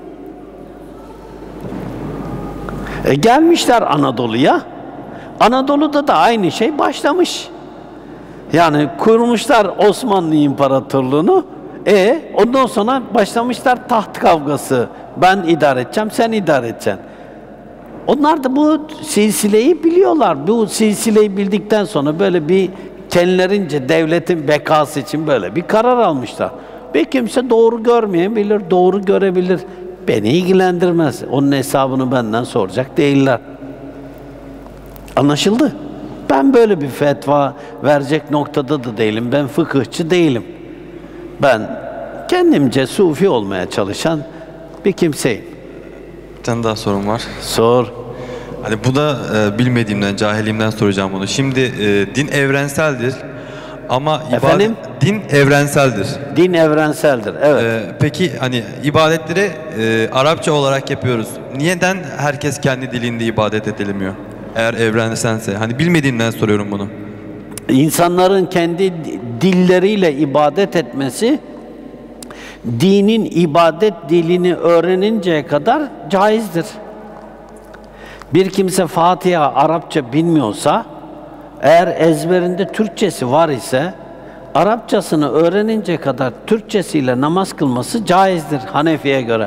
Gelmişler Anadolu'ya. Anadolu'da da aynı şey başlamış. Yani kurmuşlar Osmanlı İmparatorluğu'nu. Ondan sonra başlamışlar taht kavgası. Ben idare edeceğim, sen idare edeceksin. Onlar da bu silsileyi biliyorlar. Bu silsileyi bildikten sonra böyle bir kendilerince devletin bekası için böyle bir karar almışlar. Bir kimse doğru görmeyebilir, doğru görebilir. Beni ilgilendirmez. Onun hesabını benden soracak değiller. Anlaşıldı? Ben böyle bir fetva verecek noktada da değilim. Ben fıkıhçı değilim. Ben kendimce sufi olmaya çalışan bir kimseyim. Bir tane daha sorum var. Sor. Hani bu da bilmediğimden, cahilliğimden soracağım bunu. Şimdi din evrenseldir ama Efendim? din evrenseldir. Din evrenseldir, evet. Peki hani ibadetleri Arapça olarak yapıyoruz. Neden herkes kendi dilinde ibadet edilmiyor? Eğer evrenselse. Hani bilmediğimden soruyorum bunu. İnsanların kendi dilleriyle ibadet etmesi, dinin ibadet dilini öğreninceye kadar caizdir. Bir kimse Fatiha Arapça bilmiyorsa, eğer ezberinde Türkçesi var ise, Arapçasını öğreninceye kadar Türkçesiyle namaz kılması caizdir Hanefi'ye göre.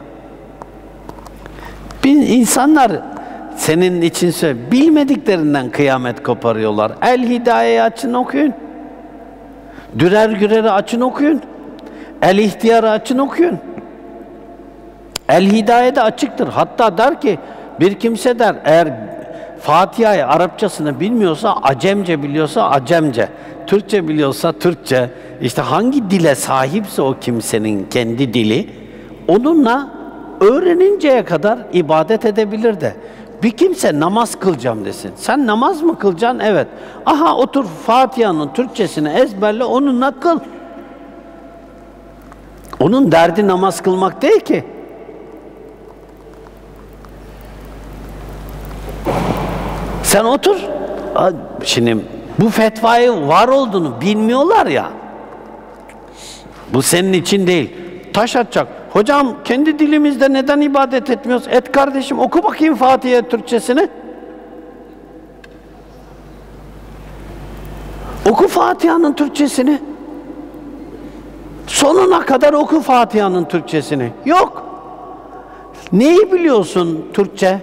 İnsanlar senin için bilmediklerinden kıyamet koparıyorlar. El-Hidaye'yi açın okuyun. Dürer Gürer'i açın okuyun. El-İhtiyar'ı açın okuyun. El-Hidaye'de açıktır. Hatta der ki, bir kimse der, eğer Fatiha'yı Arapçasını bilmiyorsa Acemce biliyorsa Acemce, Türkçe biliyorsa Türkçe, işte hangi dile sahipse o kimsenin kendi dili, onunla öğreninceye kadar ibadet edebilir de. Bir kimse namaz kılacağım desin. Sen namaz mı kılacaksın? Evet. Aha otur Fatiha'nın Türkçesini ezberle, onunla kıl. Onun derdi namaz kılmak değil ki. Sen otur. Şimdi bu fetvayı var olduğunu bilmiyorlar ya. Bu senin için değil. Taş atacak. Hocam kendi dilimizde neden ibadet etmiyoruz? Et kardeşim, oku bakayım Fatiha Türkçesini. Oku Fatiha'nın Türkçesini. Sonuna kadar oku Fatiha'nın Türkçesini. Yok. Neyi biliyorsun Türkçe?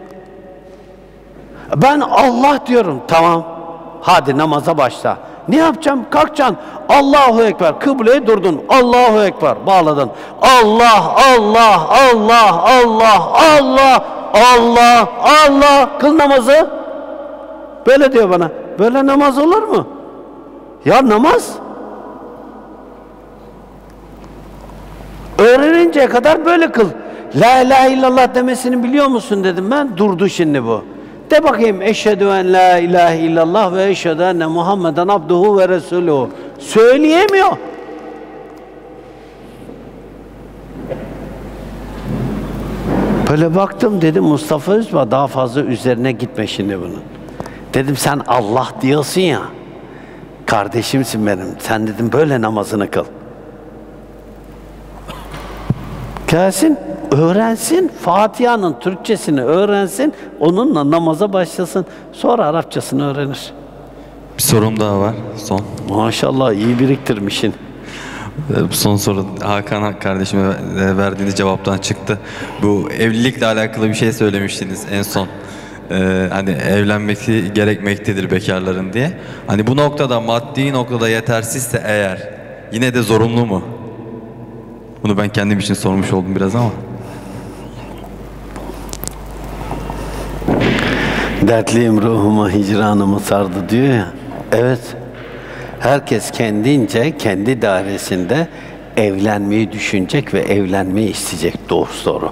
Ben Allah diyorum. Tamam. Hadi namaza başla. Ne yapacağım? Kalkacaksın. Allahu Ekber. Kıbleye durdun. Allahu Ekber. Bağladın. Allah, Allah, Allah, Allah, Allah, Allah, Allah. Kıl namazı. Böyle diyor bana. Böyle namaz olur mu? Ya namaz. Öğreninceye kadar böyle kıl. La ilahe illallah demesini biliyor musun dedim ben. Durdu şimdi bu. De bakayım, eşhedü en la ilahe illallah ve eşhedü enne Muhammeden abduhu ve resuluhu. Söyleyemiyor. Böyle baktım, dedim Mustafa Özbağ, daha fazla üzerine gitme şimdi bunun. Dedim sen Allah diyorsun ya, kardeşimsin benim. Sen dedim böyle namazını kıl. Gelsin, öğrensin, Fatiha'nın Türkçesini öğrensin, onunla namaza başlasın, sonra Arapçasını öğrenir. Bir sorum daha var, son. Maşallah iyi biriktirmişsin. Son soru Hakan kardeşime verdiğiniz cevaptan çıktı. Bu evlilikle alakalı bir şey söylemiştiniz en son. Hani evlenmesi gerekmektedir bekarların diye. Hani bu noktada, maddi noktada yetersizse eğer, yine de zorunlu mu? Bunu ben kendim için sormuş oldum biraz ama. Dertliyim ruhuma, hicranımı sardı diyor ya. Evet. Herkes kendince, kendi dairesinde evlenmeyi düşünecek ve evlenmeyi isteyecek. Doğru soru.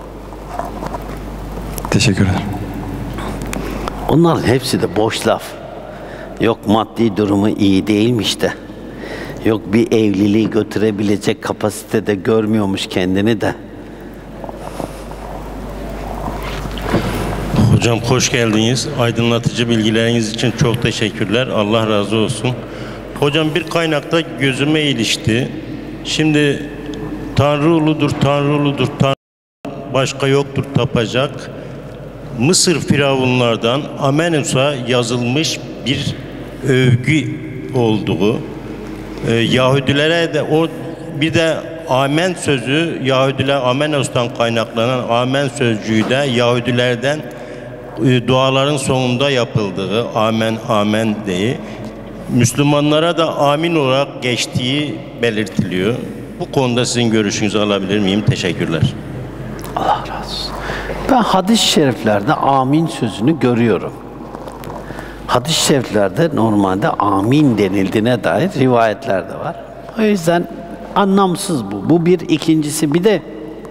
Teşekkür ederim. Onların hepsi de boş laf. Yok maddi durumu iyi değilmiş de. Yok bir evliliği götürebilecek kapasitede görmüyormuş kendini de. Hocam hoş geldiniz. Aydınlatıcı bilgileriniz için çok teşekkürler. Allah razı olsun. Hocam bir kaynakta gözüme ilişti. Şimdi Tanrı uludur, Tanrı uludur, Tanrı başka yoktur tapacak. Mısır firavunlardan Amenus'a yazılmış bir övgü olduğu, Yahudilere de o bir de amen sözü, Yahudiler Amenos'tan kaynaklanan amen sözcüğü de Yahudilerden duaların sonunda yapıldığı amen amen diye Müslümanlara da amin olarak geçtiği belirtiliyor. Bu konuda sizin görüşünüzü alabilir miyim? Teşekkürler. Allah razı olsun. Ben hadis-i şeriflerde amin sözünü görüyorum. Hadis-i şeriflerde normalde amin denildiğine dair rivayetler de var. O yüzden anlamsız bu. Bu bir. İkincisi bir de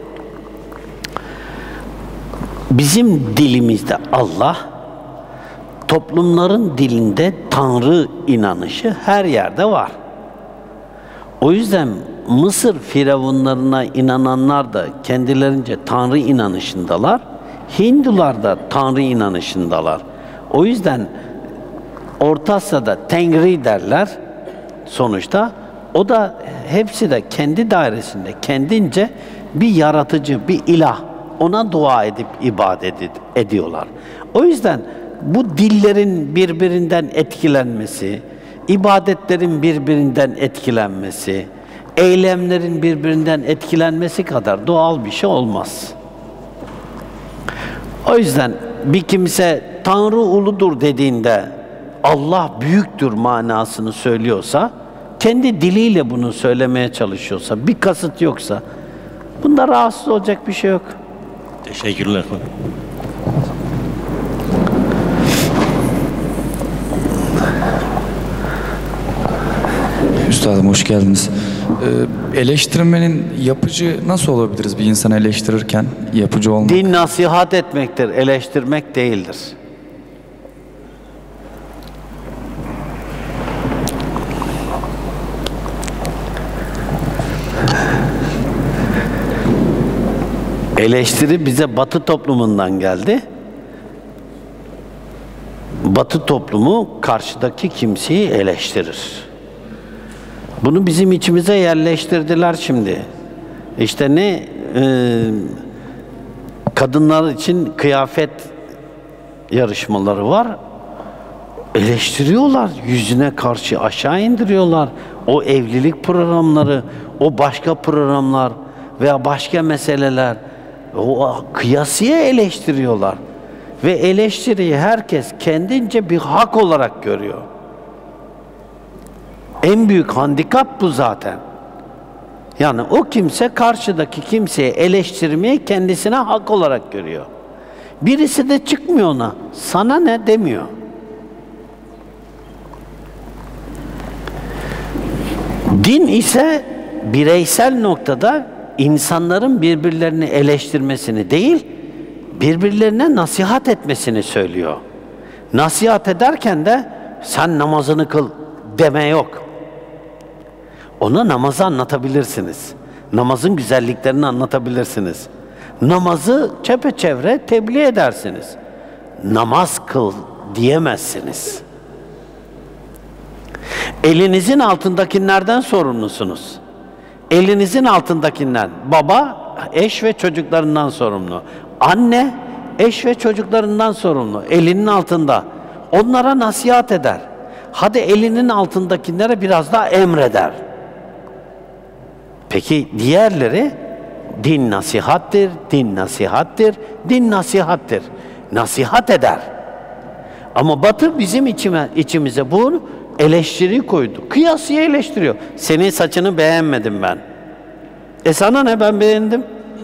bizim dilimizde Allah, toplumların dilinde Tanrı inanışı her yerde var. O yüzden Mısır firavunlarına inananlar da kendilerince Tanrı inanışındalar. Hindular da Tanrı inanışındalar. O yüzden Orta Asya'da Tengri derler sonuçta. O da hepsi de kendi dairesinde kendince bir yaratıcı, bir ilah. Ona dua edip ibadet ediyorlar. O yüzden bu dillerin birbirinden etkilenmesi, ibadetlerin birbirinden etkilenmesi, eylemlerin birbirinden etkilenmesi kadar doğal bir şey olmaz. O yüzden bir kimse Tanrı uludur dediğinde Allah büyüktür manasını söylüyorsa, kendi diliyle bunu söylemeye çalışıyorsa, bir kasıt yoksa bunda rahatsız olacak bir şey yok. Teşekkürler. Üstadım hoş geldiniz. Eleştirmenin yapıcı nasıl olabiliriz bir insanı eleştirirken yapıcı olmak? Din nasihat etmektir, eleştirmek değildir. Eleştiri bize Batı toplumundan geldi. Batı toplumu karşıdaki kimseyi eleştirir. Bunu bizim içimize yerleştirdiler şimdi. İşte ne kadınlar için kıyafet yarışmaları var. Eleştiriyorlar. Yüzüne karşı aşağı indiriyorlar. O evlilik programları, o başka programlar veya başka meseleler. O kıyasıya eleştiriyorlar. Ve eleştiriyi herkes kendince bir hak olarak görüyor. En büyük handikap bu zaten. Yani o kimse karşıdaki kimseyi eleştirmeyi kendisine hak olarak görüyor. Birisi de çıkmıyor ona. Sana ne demiyor. Din ise bireysel noktada insanların birbirlerini eleştirmesini değil, birbirlerine nasihat etmesini söylüyor. Nasihat ederken de sen namazını kıl deme yok. Ona namazı anlatabilirsiniz. Namazın güzelliklerini anlatabilirsiniz. Namazı çepeçevre tebliğ edersiniz. Namaz kıl diyemezsiniz. Elinizin altındakilerden sorumlusunuz. Elinizin altındakiler, baba, eş ve çocuklarından sorumlu. Anne, eş ve çocuklarından sorumlu. Elinin altında. Onlara nasihat eder. Hadi elinin altındakilere biraz daha emreder. Peki diğerleri, din nasihattir, din nasihattir, din nasihattir. Nasihat eder. Ama Batı bizim içimize bunu eleştiri koydu. Kıyasıya eleştiriyor. Senin saçını beğenmedim ben. Sana ne, ben beğendim.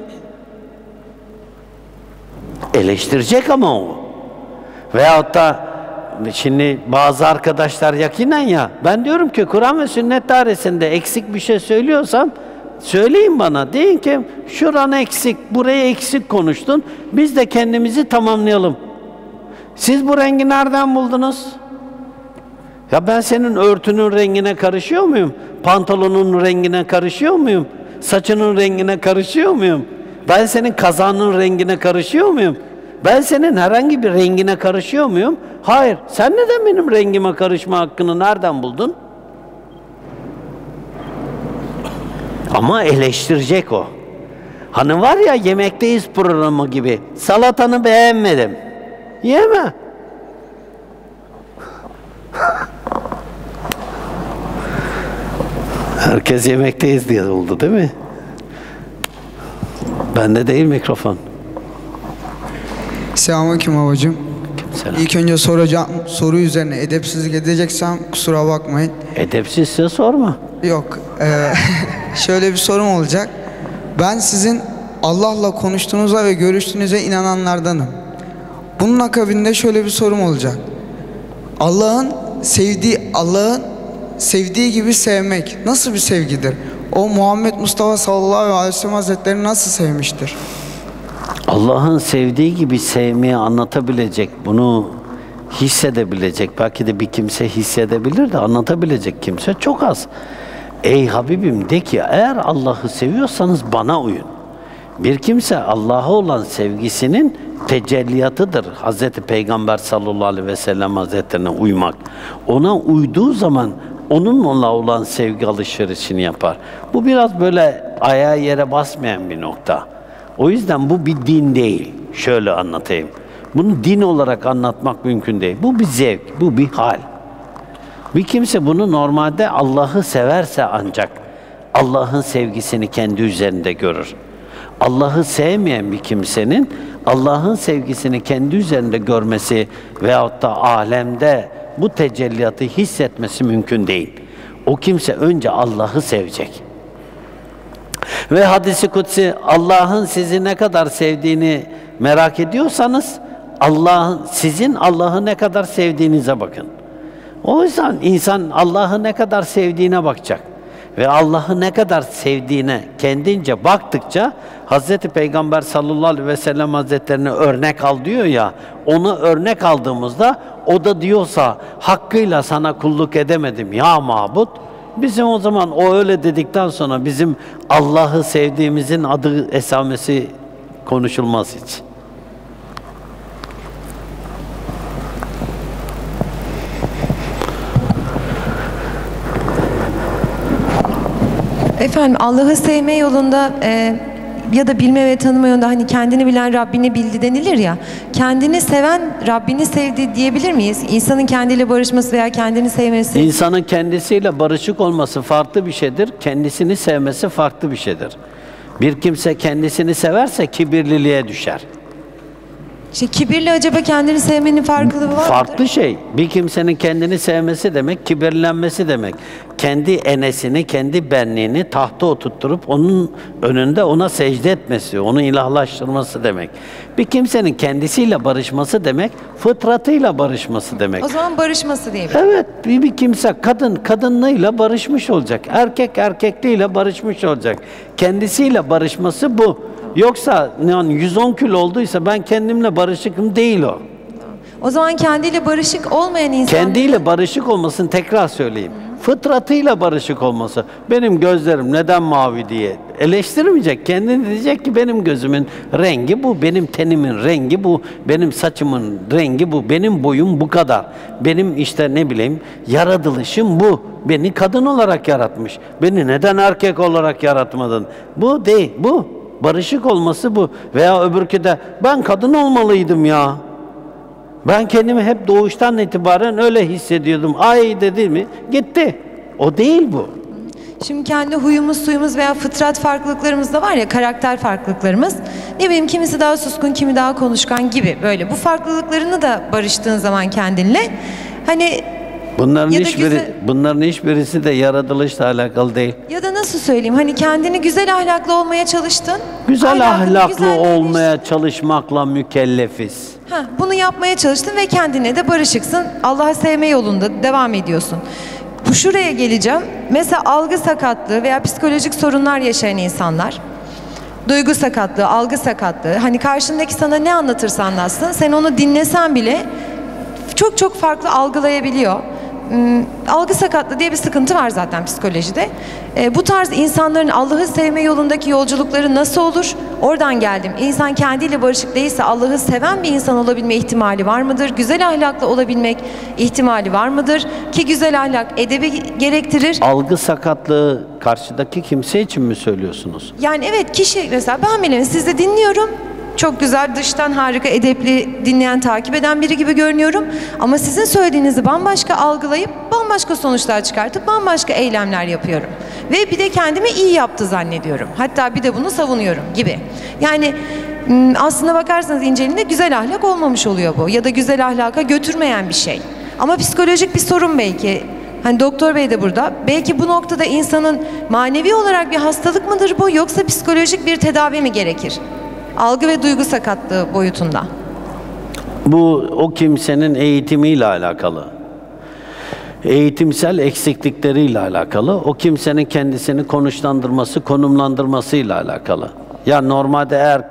Eleştirecek ama o. Veyahut da şimdi bazı arkadaşlar yakinen ya, ben diyorum ki Kur'an ve sünnet dairesinde eksik bir şey söylüyorsam söyleyin bana. Deyin ki şuran eksik, buraya eksik konuştun. Biz de kendimizi tamamlayalım. Siz bu rengi nereden buldunuz? Ya ben senin örtünün rengine karışıyor muyum? Pantolonun rengine karışıyor muyum? Saçının rengine karışıyor muyum? Ben senin kazağının rengine karışıyor muyum? Ben senin herhangi bir rengine karışıyor muyum? Hayır. Sen neden benim rengime karışma hakkını nereden buldun? Ama eleştirecek o. Hani var ya Yemekteyiz programı gibi. Salatanı beğenmedim. Yeme. Herkes Yemekteyiz diye oldu değil mi? Bende değil mikrofon. Selamünaleyküm babacığım. Selam. İlk önce soracağım soru üzerine edepsizlik edeceksem kusura bakmayın. Edepsizse sorma. Yok. Şöyle bir sorum olacak. Ben sizin Allah'la konuştuğunuza ve görüştüğünüze inananlardanım. Bunun akabinde şöyle bir sorum olacak. Allah'ın sevdiği gibi sevmek nasıl bir sevgidir? O Muhammed Mustafa sallallahu aleyhi ve sellem Hazretleri nasıl sevmiştir? Allah'ın sevdiği gibi sevmeyi anlatabilecek, bunu hissedebilecek, belki de bir kimse hissedebilir de anlatabilecek kimse çok az. Ey Habibim de ki eğer Allah'ı seviyorsanız bana uyun. Bir kimse Allah'a olan sevgisinin tecelliyatıdır. Hazreti Peygamber sallallahu aleyhi ve sellem Hazretlerine uymak. Ona uyduğu zaman onunla olan sevgi alışverişini yapar. Bu biraz böyle ayağı yere basmayan bir nokta. O yüzden bu bir din değil. Şöyle anlatayım. Bunu din olarak anlatmak mümkün değil. Bu bir zevk, bu bir hal. Bir kimse bunu normalde Allah'ı severse ancak Allah'ın sevgisini kendi üzerinde görür. Allah'ı sevmeyen bir kimsenin Allah'ın sevgisini kendi üzerinde görmesi veyahut da alemde bu tecelliyatı hissetmesi mümkün değil. O kimse önce Allah'ı sevecek. Ve hadis-i kutsi Allah'ın sizi ne kadar sevdiğini merak ediyorsanız sizin Allah'ı ne kadar sevdiğinize bakın. O yüzden insan Allah'ı ne kadar sevdiğine bakacak. Ve Allah'ı ne kadar sevdiğine kendince baktıkça Hazreti Peygamber sallallahu aleyhi ve sellem Hazretlerine örnek al diyor ya, onu örnek aldığımızda o da diyorsa hakkıyla sana kulluk edemedim ya mabut. Bizim o zaman o öyle dedikten sonra bizim Allah'ı sevdiğimizin adı esamesi konuşulmaz hiç. Efendim Allah'ı sevme yolunda ya da bilme ve tanıma yolunda hani kendini bilen Rabbini bildi denilir ya. Kendini seven Rabbini sevdi diyebilir miyiz? İnsanın kendiyle barışması veya kendini sevmesi. İnsanın kendisiyle barışık olması farklı bir şeydir. Kendisini sevmesi farklı bir şeydir. Bir kimse kendisini severse kibirliliğe düşer. Kibirle acaba kendini sevmenin farklılığı var mıdır? Farklı şey. Bir kimsenin kendini sevmesi demek, kibirlenmesi demek. Kendi enesini, kendi benliğini tahta oturtturup onun önünde ona secde etmesi, onu ilahlaştırması demek. Bir kimsenin kendisiyle barışması demek, fıtratıyla barışması demek. O zaman barışması diyebilir. Evet, bir kimse kadınlığıyla barışmış olacak. Erkek erkekliğiyle barışmış olacak. Kendisiyle barışması bu. Yoksa yani 110 kilo olduysa ben kendimle barışıkım değil o. O zaman kendiyle barışık olmayan insan... Kendiyle barışık olmasını tekrar söyleyeyim. Fıtratıyla barışık olması. Benim gözlerim neden mavi diye eleştirmeyecek. Kendini diyecek ki benim gözümün rengi bu, benim tenimin rengi bu, benim saçımın rengi bu, benim boyum bu kadar. Benim işte ne bileyim yaratılışım bu. Beni kadın olarak yaratmış. Beni neden erkek olarak yaratmadın? Bu değil, bu. Barışık olması bu. Veya öbürkü de ben kadın olmalıydım ya. Ben kendimi hep doğuştan itibaren öyle hissediyordum. Ay dedi mi? Gitti. O değil bu. Şimdi kendi huyumuz, suyumuz veya fıtrat farklılıklarımız da var ya, karakter farklılıklarımız. Ne bileyim kimisi daha suskun, kimi daha konuşkan gibi böyle. Bu farklılıklarını da barıştığın zaman kendinle hani bunların hiçbirisi de yaratılışla alakalı değil. Ya da nasıl söyleyeyim? Hani kendini güzel ahlaklı olmaya çalıştın. Güzel ahlaklı olmaya çalışmakla mükellefiz. Bunu yapmaya çalıştın ve kendine de barışıksın. Allah'ı sevme yolunda devam ediyorsun. Şuraya geleceğim. Mesela algı sakatlığı veya psikolojik sorunlar yaşayan insanlar. Duygu sakatlığı, algı sakatlığı. Hani karşındaki sana ne anlatırsa anlatsın, sen onu dinlesen bile çok çok farklı algılayabiliyor. algı sakatlığı diye bir sıkıntı var zaten psikolojide. Bu tarz insanların Allah'ı sevme yolundaki yolculukları nasıl olur? Oradan geldim. İnsan kendiyle barışık değilse Allah'ı seven bir insan olabilme ihtimali var mıdır? Güzel ahlaklı olabilmek ihtimali var mıdır? Ki güzel ahlak edebi gerektirir. Algı sakatlığı karşıdaki kimse için mi söylüyorsunuz? Yani evet, kişi mesela ben bile sizi dinliyorum. Çok güzel, dıştan harika, edepli, dinleyen, takip eden biri gibi görünüyorum. Ama sizin söylediğinizi bambaşka algılayıp, bambaşka sonuçlar çıkartıp, bambaşka eylemler yapıyorum. Ve bir de kendimi iyi yaptı zannediyorum. Hatta bir de bunu savunuyorum gibi. Yani aslına bakarsanız inceliğinde güzel ahlak olmamış oluyor bu. Ya da güzel ahlaka götürmeyen bir şey. Ama psikolojik bir sorun belki. Hani doktor bey de burada. Belki bu noktada insanın manevi olarak bir hastalık mıdır bu, yoksa psikolojik bir tedavi mi gerekir? Algı ve duygu sakatlığı boyutunda. Bu o kimsenin eğitimiyle alakalı. Eğitimsel eksiklikleriyle alakalı. O kimsenin kendisini konuşlandırması, konumlandırmasıyla alakalı. Ya normalde eğer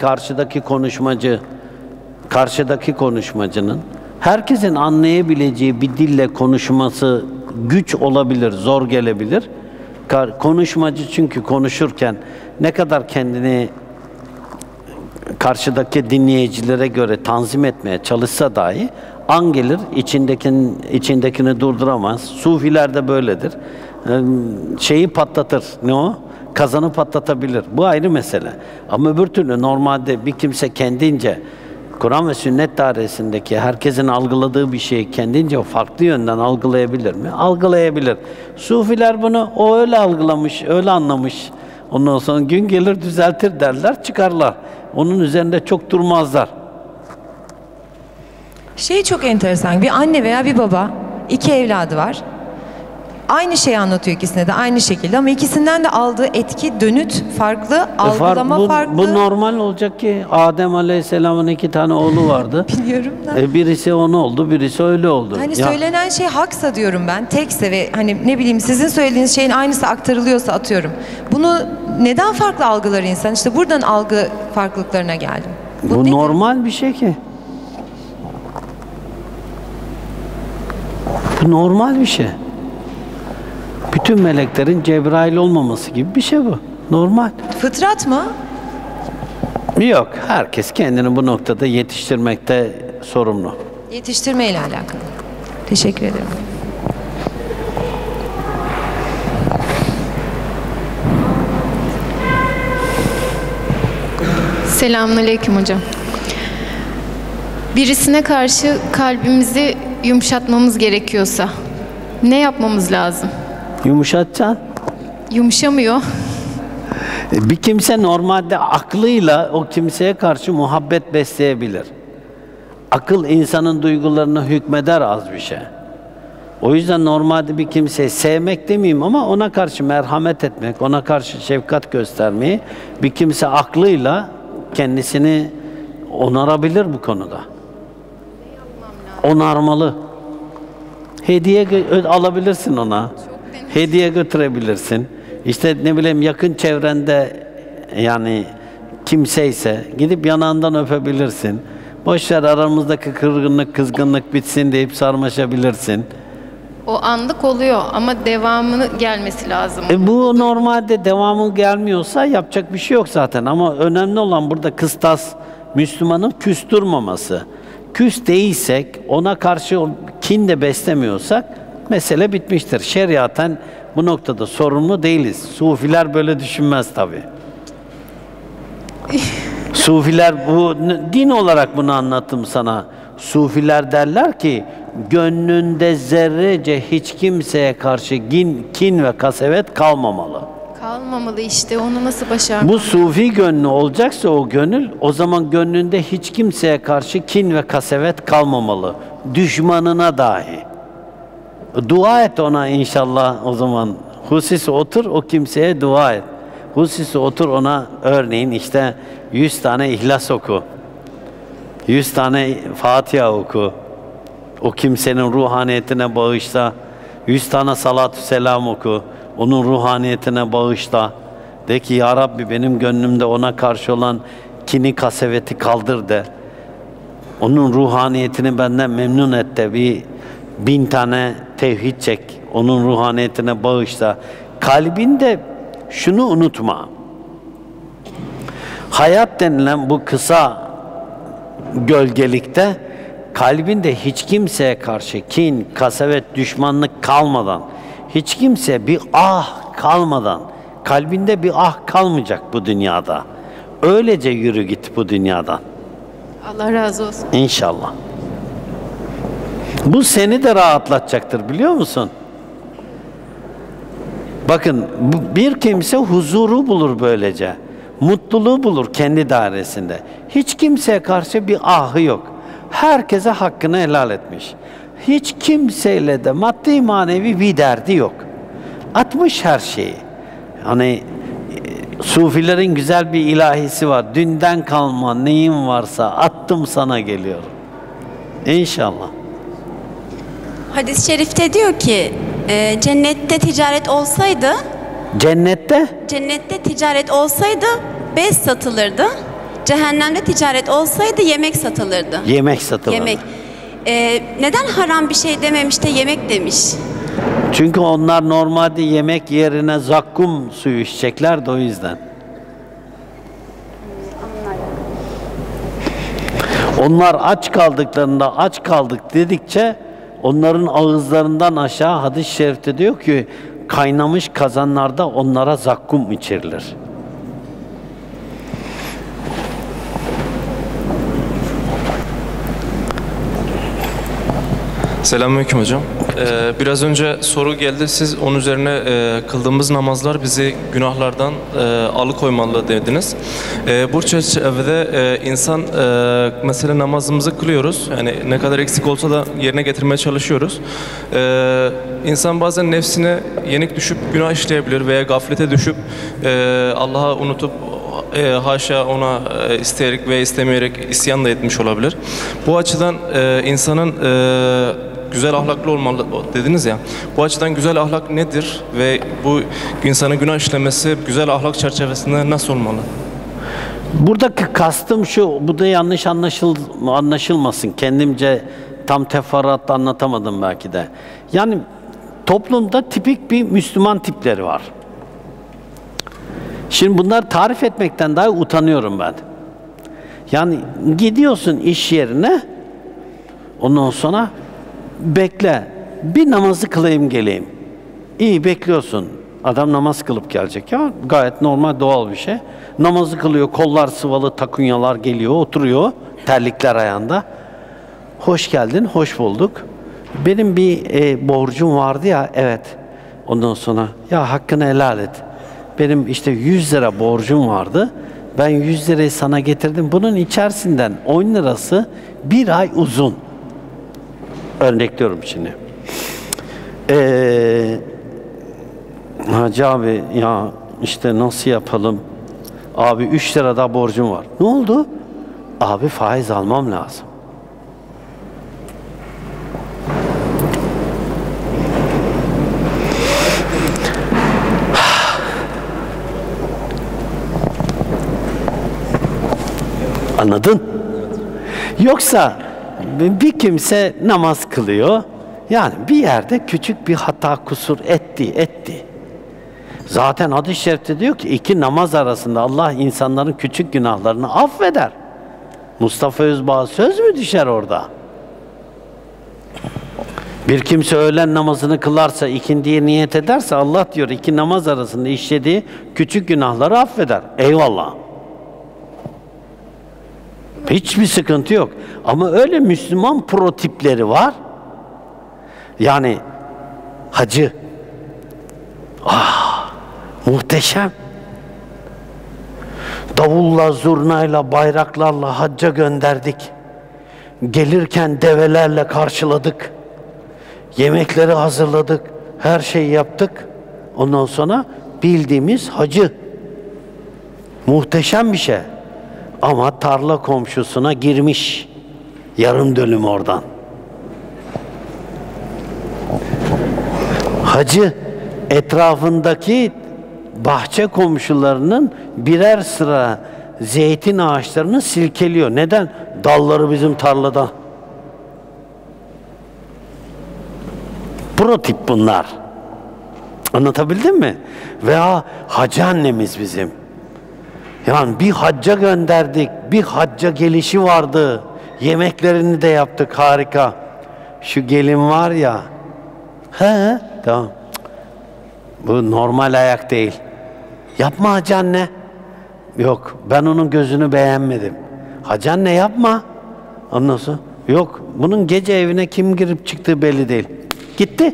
karşıdaki konuşmacının herkesin anlayabileceği bir dille konuşması güç olabilir, zor gelebilir. Konuşmacı çünkü konuşurken ne kadar kendini karşıdaki dinleyicilere göre tanzim etmeye çalışsa dahi an gelir içindekini durduramaz. Sufiler de böyledir. Şeyi patlatır. Ne o? Kazanı patlatabilir. Bu ayrı mesele. Ama öbür türlü normalde bir kimse kendince Kur'an ve sünnet dairesindeki herkesin algıladığı bir şeyi kendince farklı yönden algılayabilir mi? Algılayabilir. Sufiler bunu o öyle algılamış, öyle anlamış. Ondan sonra gün gelir düzeltir derler, çıkarlar. Onun üzerinde çok durmazlar. Şey çok enteresan. Bir anne veya bir baba, iki evladı var. Aynı şeyi anlatıyor ikisine de aynı şekilde, ama ikisinden de aldığı etki, dönüt farklı, algılama farklı. Bu normal olacak ki Adem Aleyhisselam'ın 2 tane oğlu vardı. Biliyorum da. Birisi onu oldu, birisi öyle oldu. Hani söylenen şey haksa diyorum ben, tekse ve hani ne bileyim sizin söylediğiniz şeyin aynısı aktarılıyorsa atıyorum. Bunu neden farklı algılar insan? İşte buradan algı farklılıklarına geldim. Bu normal bir şey ki. Bu normal bir şey. Bütün meleklerin Cebrail olmaması gibi bir şey bu. Normal. Fıtrat mı? Yok. Herkes kendini bu noktada yetiştirmekte sorumlu. Yetiştirme ile alakalı. Teşekkür ederim. Selamünaleyküm hocam. Birisine karşı kalbimizi yumuşatmamız gerekiyorsa ne yapmamız lazım? Yumuşatacaksın. Yumuşamıyor. Bir kimse normalde aklıyla o kimseye karşı muhabbet besleyebilir. Akıl insanın duygularına hükmeder az bir şey. O yüzden normalde bir kimseyi sevmek demeyeyim ama ona karşı merhamet etmek, ona karşı şefkat göstermeyi bir kimse aklıyla kendisini onarabilir bu konuda. Onarmalı. Hediye alabilirsin ona. Hediye götürebilirsin. İşte ne bileyim yakın çevrende yani kimseyse gidip yanağından öpebilirsin. Boşver aramızdaki kırgınlık, kızgınlık bitsin deyip sarmaşabilirsin. O anlık oluyor ama devamını gelmesi lazım. Bu normalde devamı gelmiyorsa yapacak bir şey yok zaten. Ama önemli olan burada kıstas Müslümanın küs durmaması. Küs değilsek, ona karşı kin de beslemiyorsak mesele bitmiştir. Şeriaten bu noktada sorumlu değiliz. Sufiler böyle düşünmez tabii. Sufiler bu din olarak bunu anlattım sana. Sufiler derler ki gönlünde zerrece hiç kimseye karşı kin ve kasevet kalmamalı. Kalmamalı işte, onu nasıl başarmak? Bu sufi gönlü olacaksa o gönül, o zaman gönlünde hiç kimseye karşı kin ve kasevet kalmamalı. Düşmanına dahi. Dua et ona inşallah o zaman. Hususi otur o kimseye dua et. Hususi otur ona örneğin işte 100 tane İhlas oku. 100 tane Fatiha oku. O kimsenin ruhaniyetine bağışla. 100 tane salatü selam oku. Onun ruhaniyetine bağışla. De ki ya Rabbi benim gönlümde ona karşı olan kini kaseveti kaldır de. Onun ruhaniyetini benden memnun et de. 1000 tane tevhid çek, onun ruhaniyetine bağışla. Kalbinde şunu unutma. Hayat denilen bu kısa gölgelikte kalbinde hiç kimseye karşı kin, kasavet, düşmanlık kalmadan, hiç kimseye bir kalmadan, kalbinde bir kalmayacak bu dünyada. Öylece yürü git bu dünyadan. Allah razı olsun. İnşallah. Bu seni de rahatlatacaktır, biliyor musun? Bakın, bir kimse huzuru bulur böylece. Mutluluğu bulur kendi dairesinde. Hiç kimseye karşı bir ahı yok. Herkese hakkını helal etmiş. Hiç kimseyle de maddi manevi bir derdi yok. Atmış her şeyi. Hani Sufilerin güzel bir ilahisi var. Dünden kalma neyin varsa attım sana geliyor. İnşallah. Hadis-i şerifte diyor ki cennette ticaret olsaydı cennette ticaret olsaydı bez satılırdı. Cehennemde ticaret olsaydı yemek satılırdı. Yemek satılırdı. Yemek. Neden haram bir şey dememiş de yemek demiş? Çünkü onlar normalde yemek yerine zakkum suyu içecekler de o yüzden. Onlar aç kaldıklarında aç kaldık dedikçe onların ağızlarından aşağı hadis-i şerifte diyor ki kaynamış kazanlarda onlara zakkum içirilir. Selamünaleyküm hocam. Biraz önce soru geldi. Siz onun üzerine kıldığımız namazlar bizi günahlardan alıkoymalı dediniz. Bu çerçevede insan mesela namazımızı kılıyoruz. Yani ne kadar eksik olsa da yerine getirmeye çalışıyoruz. İnsan bazen nefsine yenik düşüp günah işleyebilir veya gaflete düşüp Allah'a unutup haşa ona isteyerek ve istemeyerek isyan da etmiş olabilir. Bu açıdan insanın güzel ahlaklı olmalı dediniz ya. Bu açıdan güzel ahlak nedir ve bu insanın günah işlemesi güzel ahlak çerçevesinde nasıl olmalı? Buradaki kastım şu, bu da yanlış anlaşılmasın. Kendimce tam teferruatla anlatamadım belki de. Yani toplumda tipik bir Müslüman tipleri var. Şimdi bunları tarif etmekten daha utanıyorum ben. Yani gidiyorsun iş yerine, ondan sonra bekle, bir namazı kılayım geleyim. İyi bekliyorsun. Adam namaz kılıp gelecek ya, gayet normal doğal bir şey. Namazı kılıyor, kollar sıvalı, takunyalar geliyor, oturuyor, terlikler ayağında. Hoş geldin, hoş bulduk. Benim bir borcum vardı ya, evet. Ondan sonra ya hakkını helal et. Benim işte 100 lira borcum vardı. Ben 100 lirayı sana getirdim. Bunun içerisinden 10 lirası bir ay uzun. Örnekliyorum şimdi. Hacı abi ya işte nasıl yapalım? Abi 3 lira daha borcum var. Ne oldu? Abi faiz almam lazım. Anladın? Yoksa bir kimse namaz kılıyor. Yani bir yerde küçük bir hata kusur etti. Zaten hadis-i şerifte diyor ki 2 namaz arasında Allah insanların küçük günahlarını affeder. Mustafa Özbağ söz mü düşer orada? Bir kimse öğlen namazını kılarsa, ikindiye niyet ederse Allah diyor 2 namaz arasında işlediği küçük günahları affeder. Eyvallah. Hiçbir sıkıntı yok. Ama öyle Müslüman protipleri var. Yani hacı. Muhteşem. Davulla, zurnayla, bayraklarla hacca gönderdik. Gelirken develerle karşıladık. Yemekleri hazırladık. Her şeyi yaptık. Ondan sonra bildiğimiz hacı. Muhteşem bir şey. Ama tarla komşusuna girmiş. Yarım dönüm oradan. Hacı etrafındaki bahçe komşularının birer sıra zeytin ağaçlarını silkeliyor. Neden? Dalları bizim tarladan. Stereotip bunlar. Anlatabildim mi? Veya hacı annemiz bizim. Yani bir hacca gönderdik, bir hacca gelişi vardı. Yemeklerini de yaptık, harika. Şu gelin var ya, tamam. Bu normal ayak değil. Yapma hacı anne. Yok, ben onun gözünü beğenmedim. Hacı anne yapma. Ondan sonra, yok, bunun gece evine kim girip çıktığı belli değil. Gitti.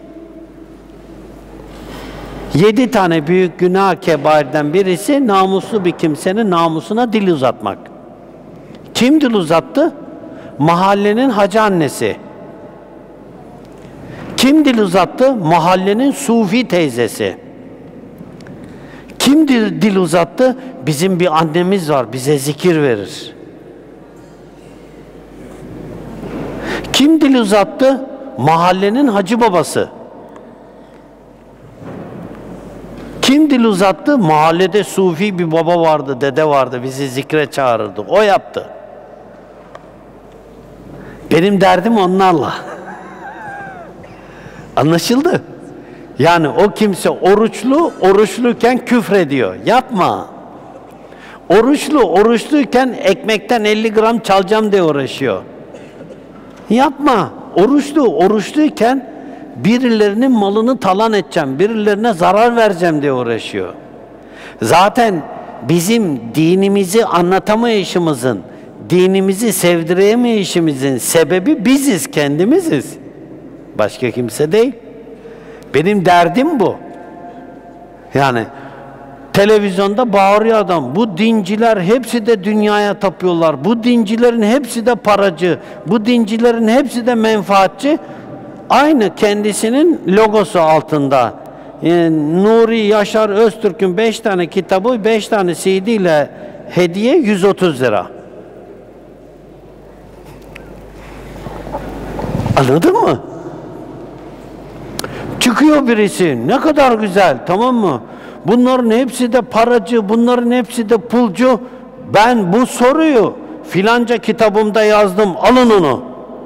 7 tane büyük günah kebairden birisi namuslu bir kimsenin namusuna dil uzatmak. Kim dil uzattı? Mahallenin hacı annesi. Kim dil uzattı? Mahallenin sufi teyzesi. Kim dil uzattı? Bizim bir annemiz var, bize zikir verir. Kim dil uzattı? Mahallenin hacı babası. Kim dil uzattı? Mahallede sufi bir baba vardı, dede vardı, bizi zikre çağırırdı. O yaptı. Benim derdim onlarla. Anlaşıldı? Yani o kimse oruçluyken küfrediyor. Yapma. Oruçluyken ekmekten 50 gram çalacağım diye uğraşıyor. Yapma. Oruçluyken birilerinin malını talan edeceğim, birilerine zarar vereceğim diye uğraşıyor. Zaten bizim dinimizi anlatamayışımızın, dinimizi sevdiremeyişimizin sebebi biziz, kendimiziz. Başka kimse değil. Benim derdim bu. Yani televizyonda bağırıyor adam. Bu dinciler hepsi de dünyaya tapıyorlar. Bu dincilerin hepsi de paracı. Bu dincilerin hepsi de menfaatçi. Aynı kendisinin logosu altında. Nuri Yaşar Öztürk'ün 5 tane kitabı, 5 tane CD ile hediye 130 lira. Anladın mı? Çıkıyor birisi, ne kadar güzel, tamam mı? Bunların hepsi de paracı, bunların hepsi de pulcu. Ben bu soruyu filanca kitabımda yazdım, alın onu.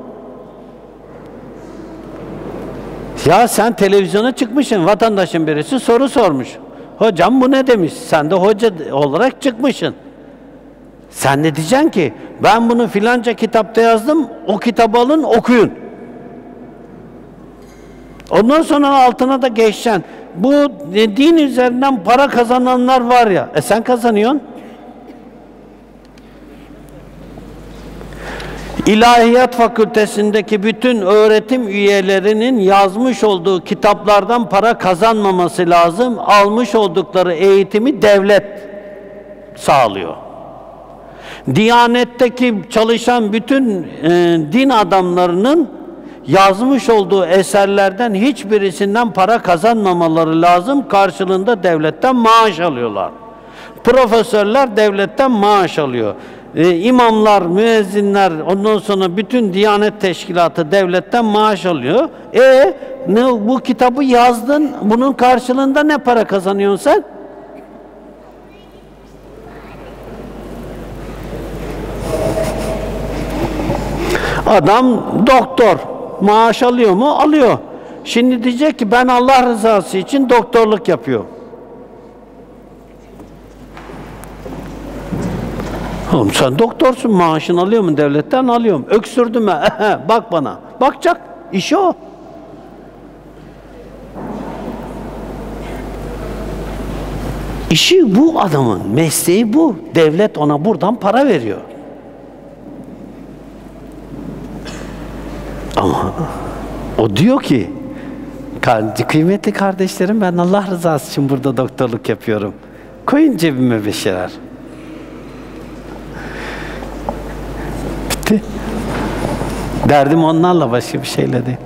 Ya sen televizyona çıkmışsın, vatandaşın birisi soru sormuş. Hocam bu ne demiş? Sen de hoca olarak çıkmışsın. Sen de diyeceksin ki, ben bunu filanca kitapta yazdım, o kitabı alın, okuyun. Ondan sonra altına da geçeceksin. Bu din üzerinden para kazananlar var ya, sen kazanıyorsun. İlahiyat Fakültesindeki bütün öğretim üyelerinin yazmış olduğu kitaplardan para kazanmaması lazım. Almış oldukları eğitimi devlet sağlıyor. Diyanetteki çalışan bütün din adamlarının yazmış olduğu eserlerden hiçbirisinden para kazanmamaları lazım. Karşılığında devletten maaş alıyorlar. Profesörler devletten maaş alıyor. İmamlar, müezzinler, ondan sonra bütün Diyanet Teşkilatı devletten maaş alıyor. Bu kitabı yazdın, bunun karşılığında ne para kazanıyorsun sen? Adam doktor, maaş alıyor mu? Alıyor. Şimdi diyecek ki ben Allah rızası için doktorluk yapıyorum. Oğlum sen doktorsun, maaşını alıyor mu devletten? Alıyorum. Öksürdü mü? Bak bana. Bakacak. İşi o. İşi bu adamın. Mesleği bu. Devlet ona buradan para veriyor. Ama o diyor ki, kıymetli kardeşlerim, ben Allah rızası için burada doktorluk yapıyorum. Koyun cebime bir şeyler. Bitti. Derdim onlarla, başka bir şeyle değil.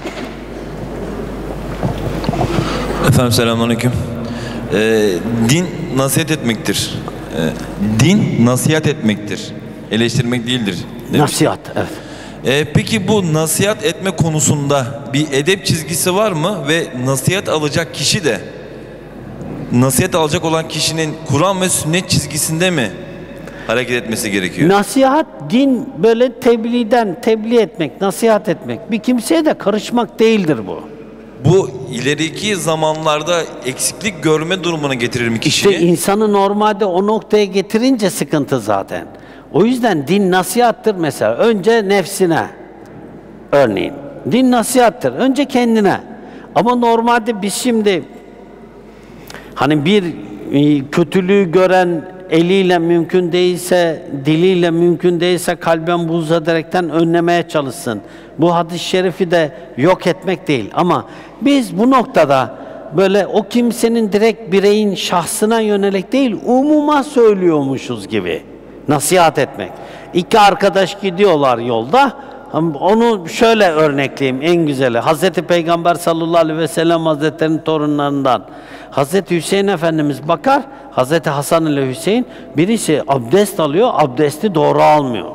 Efendim selamünaleyküm. Din nasihat etmektir. Din nasihat etmektir. Eleştirmek değildir. Nasihat, evet. Peki bu nasihat etme konusunda bir edep çizgisi var mı ve nasihat alacak kişi de nasihat alacak olan kişinin Kur'an ve sünnet çizgisinde mi hareket etmesi gerekiyor? Nasihat, din böyle tebliğ etmek, nasihat etmek. Bir kimseye de karışmak değildir bu. bu ileriki zamanlarda eksiklik görme durumuna getirir mi kişiyi? İşte insanı normalde o noktaya getirince sıkıntı zaten. O yüzden din nasihattır mesela. Önce nefsine örneğin. Din nasihattır. Önce kendine. Ama normalde biz şimdi hani bir kötülüğü gören eliyle mümkün değilse, diliyle mümkün değilse kalben buğz ederekten önlemeye çalışsın. Bu hadis-i şerifi de yok etmek değil. Ama biz bu noktada böyle o kimsenin direkt bireyin şahsına yönelik değil, umuma söylüyormuşuz gibi nasihat etmek. İki arkadaş gidiyorlar yolda. Onu şöyle örnekleyeyim en güzeli. Hazreti Peygamber sallallahu aleyhi ve sellem Hazretleri'nin torunlarından Hazreti Hüseyin Efendimiz bakar, Hazreti Hasan ile Hüseyin birisi abdest alıyor, abdesti doğru almıyor.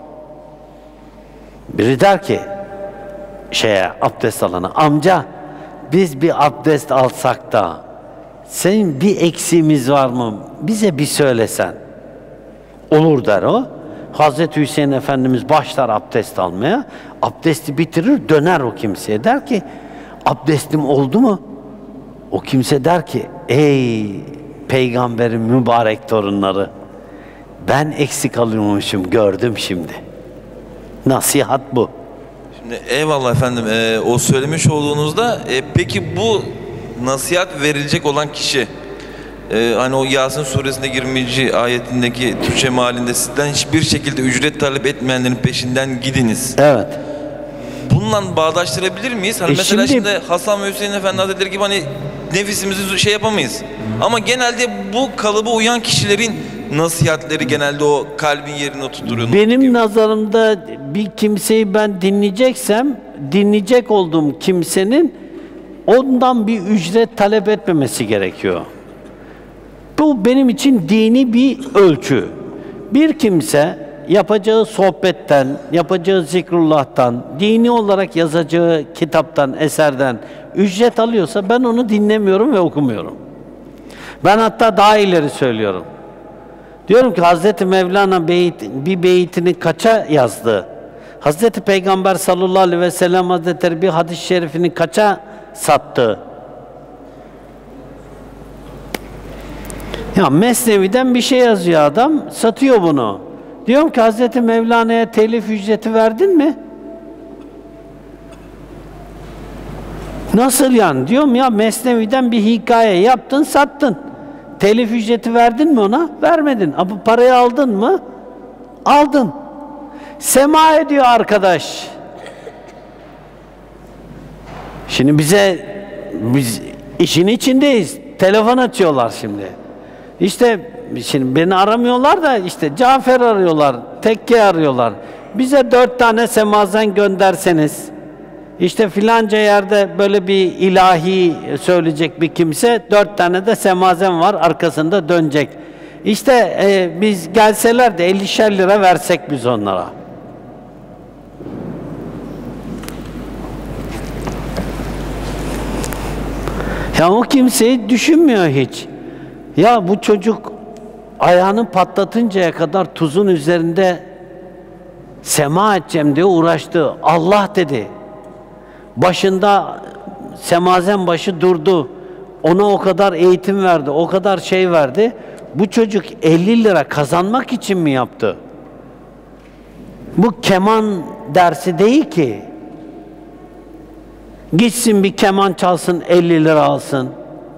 Biri der ki abdest alana, amca biz bir abdest alsak da senin bir eksiğimiz var mı? Bize bir söylesen. Olur der o. Hazreti Hüseyin Efendimiz başlar abdest almaya. Abdesti bitirir, döner o kimseye. Der ki, abdestim oldu mu? O kimse der ki, ey peygamberin mübarek torunları, ben eksik alıyormuşum, gördüm şimdi. Nasihat bu. Şimdi eyvallah efendim, o söylemiş olduğunuzda peki bu nasihat verilecek olan kişi, hani o Yasin suresinde 20. ayetindeki Türkçe mealinde sizden hiçbir şekilde ücret talep etmeyenlerin peşinden gidiniz. Evet. Bununla bağdaştırabilir miyiz? Hani mesela şimdi Hasan ve Hüseyin Efendi Hazretleri gibi hani nefisimizi yapamayız. Ama genelde bu kalıba uyan kişilerin nasihatleri genelde o kalbin yerine oturtuyor. Benim nazarımda bir kimseyi ben dinleyeceksem, dinleyecek olduğum kimsenin ondan bir ücret talep etmemesi gerekiyor. Bu benim için dini bir ölçü. Bir kimse yapacağı sohbetten, yapacağı zikrullah'tan, dini olarak yazacağı kitaptan, eserden ücret alıyorsa ben onu dinlemiyorum ve okumuyorum. Ben hatta daha ileri söylüyorum. Diyorum ki Hazreti Mevlana bir beytini kaça yazdı? Hazreti Peygamber sallallahu aleyhi ve sellem Hazretleri bir hadis-i şerifini kaça sattı? Ya Mesnevi'den bir şey yazıyor adam, satıyor bunu. Diyorum ki Hazreti Mevlana'ya telif ücreti verdin mi? Nasıl yani? Diyorum ya Mesnevi'den bir hikaye yaptın, sattın. Telif ücreti verdin mi ona? Vermedin. Ama parayı aldın mı? Aldın. Sema ediyor arkadaş. Şimdi biz işin içindeyiz. Telefon açıyorlar şimdi. İşte şimdi beni aramıyorlar da işte Cafer arıyorlar, tekke arıyorlar. Bize 4 tane semazen gönderseniz, işte filanca yerde böyle bir ilahi söyleyecek bir kimse, 4 tane de semazen var arkasında dönecek. İşte biz gelseler de 50'şer lira versek biz onlara. Ya o kimseyi düşünmüyor hiç. Ya bu çocuk ayağını patlatıncaya kadar tuzun üzerinde sema edeceğim diye uğraştı. Allah dedi. Başında semazen başı durdu. Ona o kadar eğitim verdi, o kadar şey verdi. Bu çocuk 50 lira kazanmak için mi yaptı? Bu keman dersi değil ki. Gitsin bir keman çalsın, 50 lira alsın.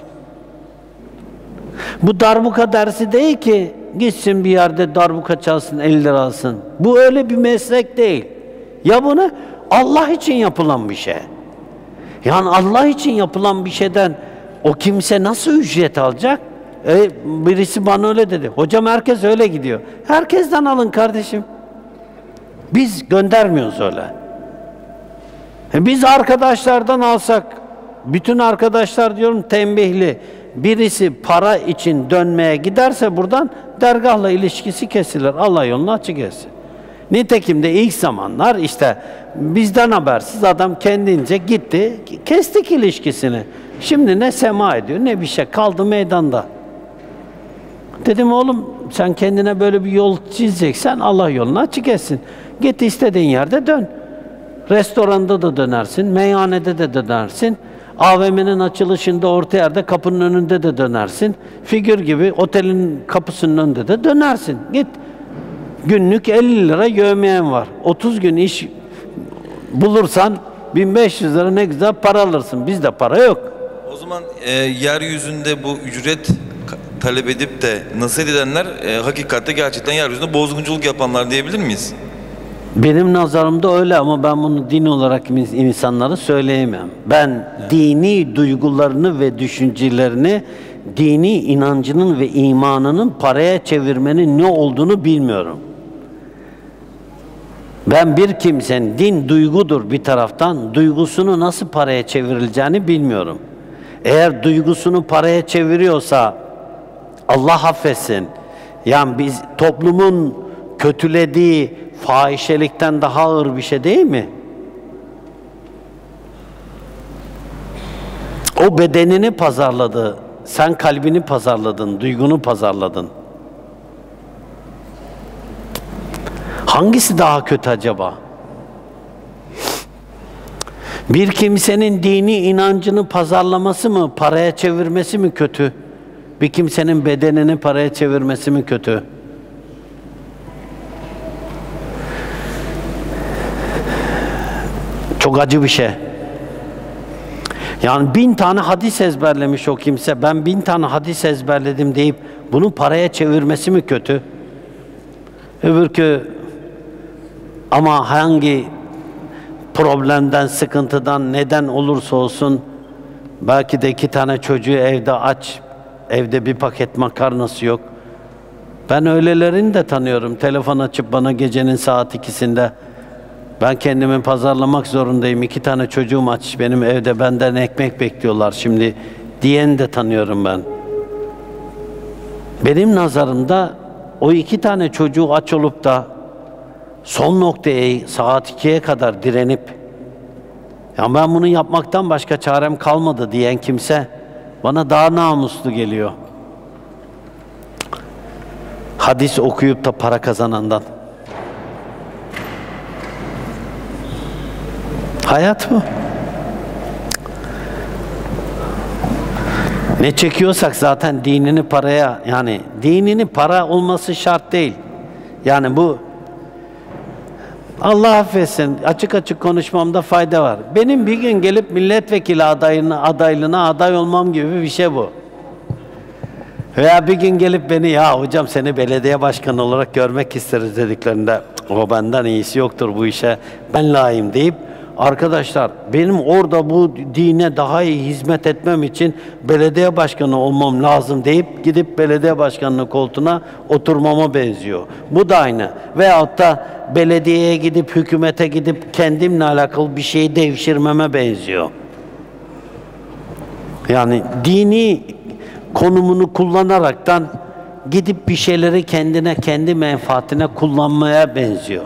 Bu darbuka dersi değil ki, gitsin bir yerde darbuka çalsın, 50 lira alsın. Bu öyle bir meslek değil. Ya bunu Allah için yapılan bir şey. Yani Allah için yapılan bir şeyden o kimse nasıl ücret alacak? Birisi bana öyle dedi. Hocam herkes öyle gidiyor. Herkesten alın kardeşim. Biz göndermiyoruz öyle. Biz arkadaşlardan alsak, bütün arkadaşlar diyorum tembihli, birisi para için dönmeye giderse buradan dergahla ilişkisi kesilir. Allah yolunu açık etsin. Nitekim de ilk zamanlar işte bizden habersiz adam kendince gitti, kestik ilişkisini. Şimdi ne sema ediyor ne bir şey, kaldı meydanda. Dedim oğlum sen kendine böyle bir yol çizeceksen Allah yolunu açık etsin. Git istediğin yerde dön. Restoranda da dönersin, meyhanede de dönersin. AVM'nin açılışında orta yerde kapının önünde de dönersin. Figür gibi otelin kapısının önünde de dönersin. Git. Günlük 50 lira yevmiyen var. 30 gün iş bulursan 1500 lira ne güzel para alırsın. Bizde para yok. O zaman yeryüzünde bu ücret talep edip de nasihat edenler hakikatte gerçekten yeryüzünde bozgunculuk yapanlar diyebilir miyiz? Benim nazarımda öyle ama ben bunu din olarak insanlara söyleyemem. Ben dini duygularını ve düşüncelerini, dini inancının ve imanının paraya çevirmenin ne olduğunu bilmiyorum. Ben bir kimsenin, din duygudur bir taraftan, duygusunu nasıl paraya çevrileceğini bilmiyorum. Eğer duygusunu paraya çeviriyorsa Allah affetsin. Yani biz toplumun kötülediği fahişelikten daha ağır bir şey değil mi? O bedenini pazarladı. Sen kalbini pazarladın, duygunu pazarladın. Hangisi daha kötü acaba? Bir kimsenin dini inancını pazarlaması mı, paraya çevirmesi mi kötü? Bir kimsenin bedenini paraya çevirmesi mi kötü? Çok acı bir şey. Yani 1000 tane hadis ezberlemiş o kimse. Ben 1000 tane hadis ezberledim deyip bunu paraya çevirmesi mi kötü? Öbürkü ama hangi problemden, sıkıntıdan, neden olursa olsun belki de 2 tane çocuğu evde aç, evde bir paket makarnası yok. Ben öylelerini de tanıyorum. Telefon açıp bana gecenin saat 2'sinde ben kendimi pazarlamak zorundayım. 2 tane çocuğum aç benim evde, benden ekmek bekliyorlar şimdi diyeni de tanıyorum ben. Benim nazarımda o 2 tane çocuğu aç olup da son noktaya saat 2'ye kadar direnip ya ben bunu yapmaktan başka çarem kalmadı diyen kimse bana daha namuslu geliyor. Hadis okuyup da para kazanandan. Hayat bu. Ne çekiyorsak zaten dinini paraya, yani dinini para olması şart değil. Yani bu Allah affetsin, açık açık konuşmamda fayda var. Benim bir gün gelip milletvekili adaylığına aday olmam gibi bir şey bu. Veya bir gün gelip beni ya hocam seni belediye başkanı olarak görmek isteriz dediklerinde o benden iyisi yoktur bu işe, ben layığım deyip arkadaşlar benim orada bu dine daha iyi hizmet etmem için belediye başkanı olmam lazım deyip gidip belediye başkanlığı koltuğuna oturmama benziyor. Bu da aynı. Veyahut da belediyeye gidip hükümete gidip kendimle alakalı bir şeyi devşirmeme benziyor. Yani dini konumunu kullanaraktan gidip bir şeyleri kendine, kendi menfaatine kullanmaya benziyor.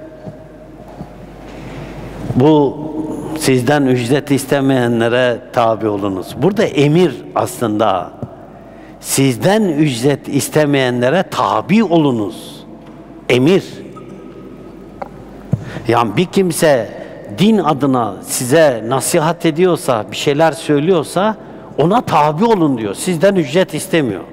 Bu sizden ücret istemeyenlere tabi olunuz. Burada emir aslında. Sizden ücret istemeyenlere tabi olunuz. Emir. Yani bir kimse din adına size nasihat ediyorsa, bir şeyler söylüyorsa ona tabi olun diyor. Sizden ücret istemiyor.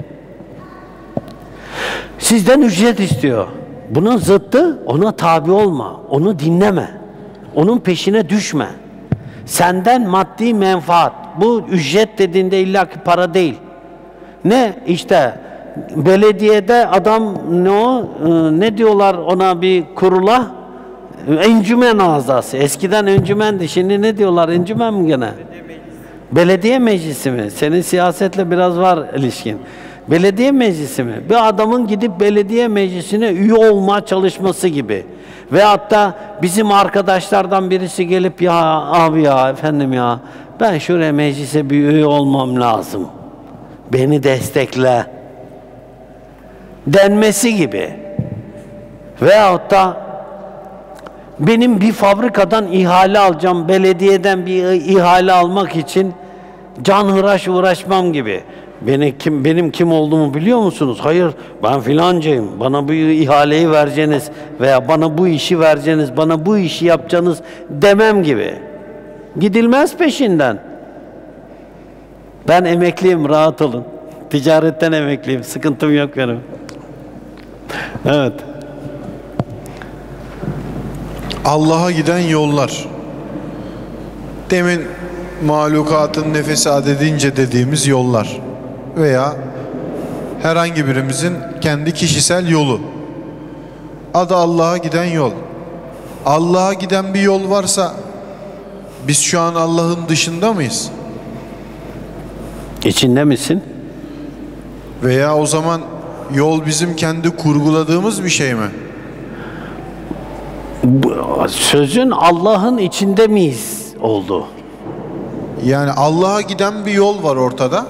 Sizden ücret istiyor. Bunun zıttı ona tabi olma. Onu dinleme. Onun peşine düşme. Senden maddi menfaat. Bu ücret dediğinde illaki para değil. Ne? İşte belediyede adam ne diyorlar ona bir kurula? Encümen azası. Eskiden encümendi. Şimdi ne diyorlar? Encümen mi gene? Belediye meclisi mi? Senin siyasetle biraz var ilişkin. Belediye meclisi mi? Bir adamın gidip belediye meclisine üye olma çalışması gibi. Ve hatta bizim arkadaşlardan birisi gelip ya abi ya efendim ya ben şuraya meclise bir üye olmam lazım. Beni destekle denmesi gibi. Veyahut da benim bir fabrikadan ihale alacağım, belediyeden bir ihale almak için canhıraş uğraşmam gibi. Benim kim olduğumu biliyor musunuz? Hayır, ben filancayım. Bana bu ihaleyi vereceğiniz veya bana bu işi vereceğiniz, bana bu işi yapacaksınız demem gibi. Gidilmez peşinden. Ben emekliyim, rahat olun. Ticaretten emekliyim, sıkıntım yok benim. Evet. Allah'a giden yollar. Demin mahlukatın nefesi adedince dediğimiz yollar. Veya herhangi birimizin kendi kişisel yolu. Adı Allah'a giden yol. Allah'a giden bir yol varsa biz şu an Allah'ın dışında mıyız? İçinde misin? Veya o zaman yol bizim kendi kurguladığımız bir şey mi? Sözün Allah'ın içinde miyiz oldu. Yani Allah'a giden bir yol var ortada.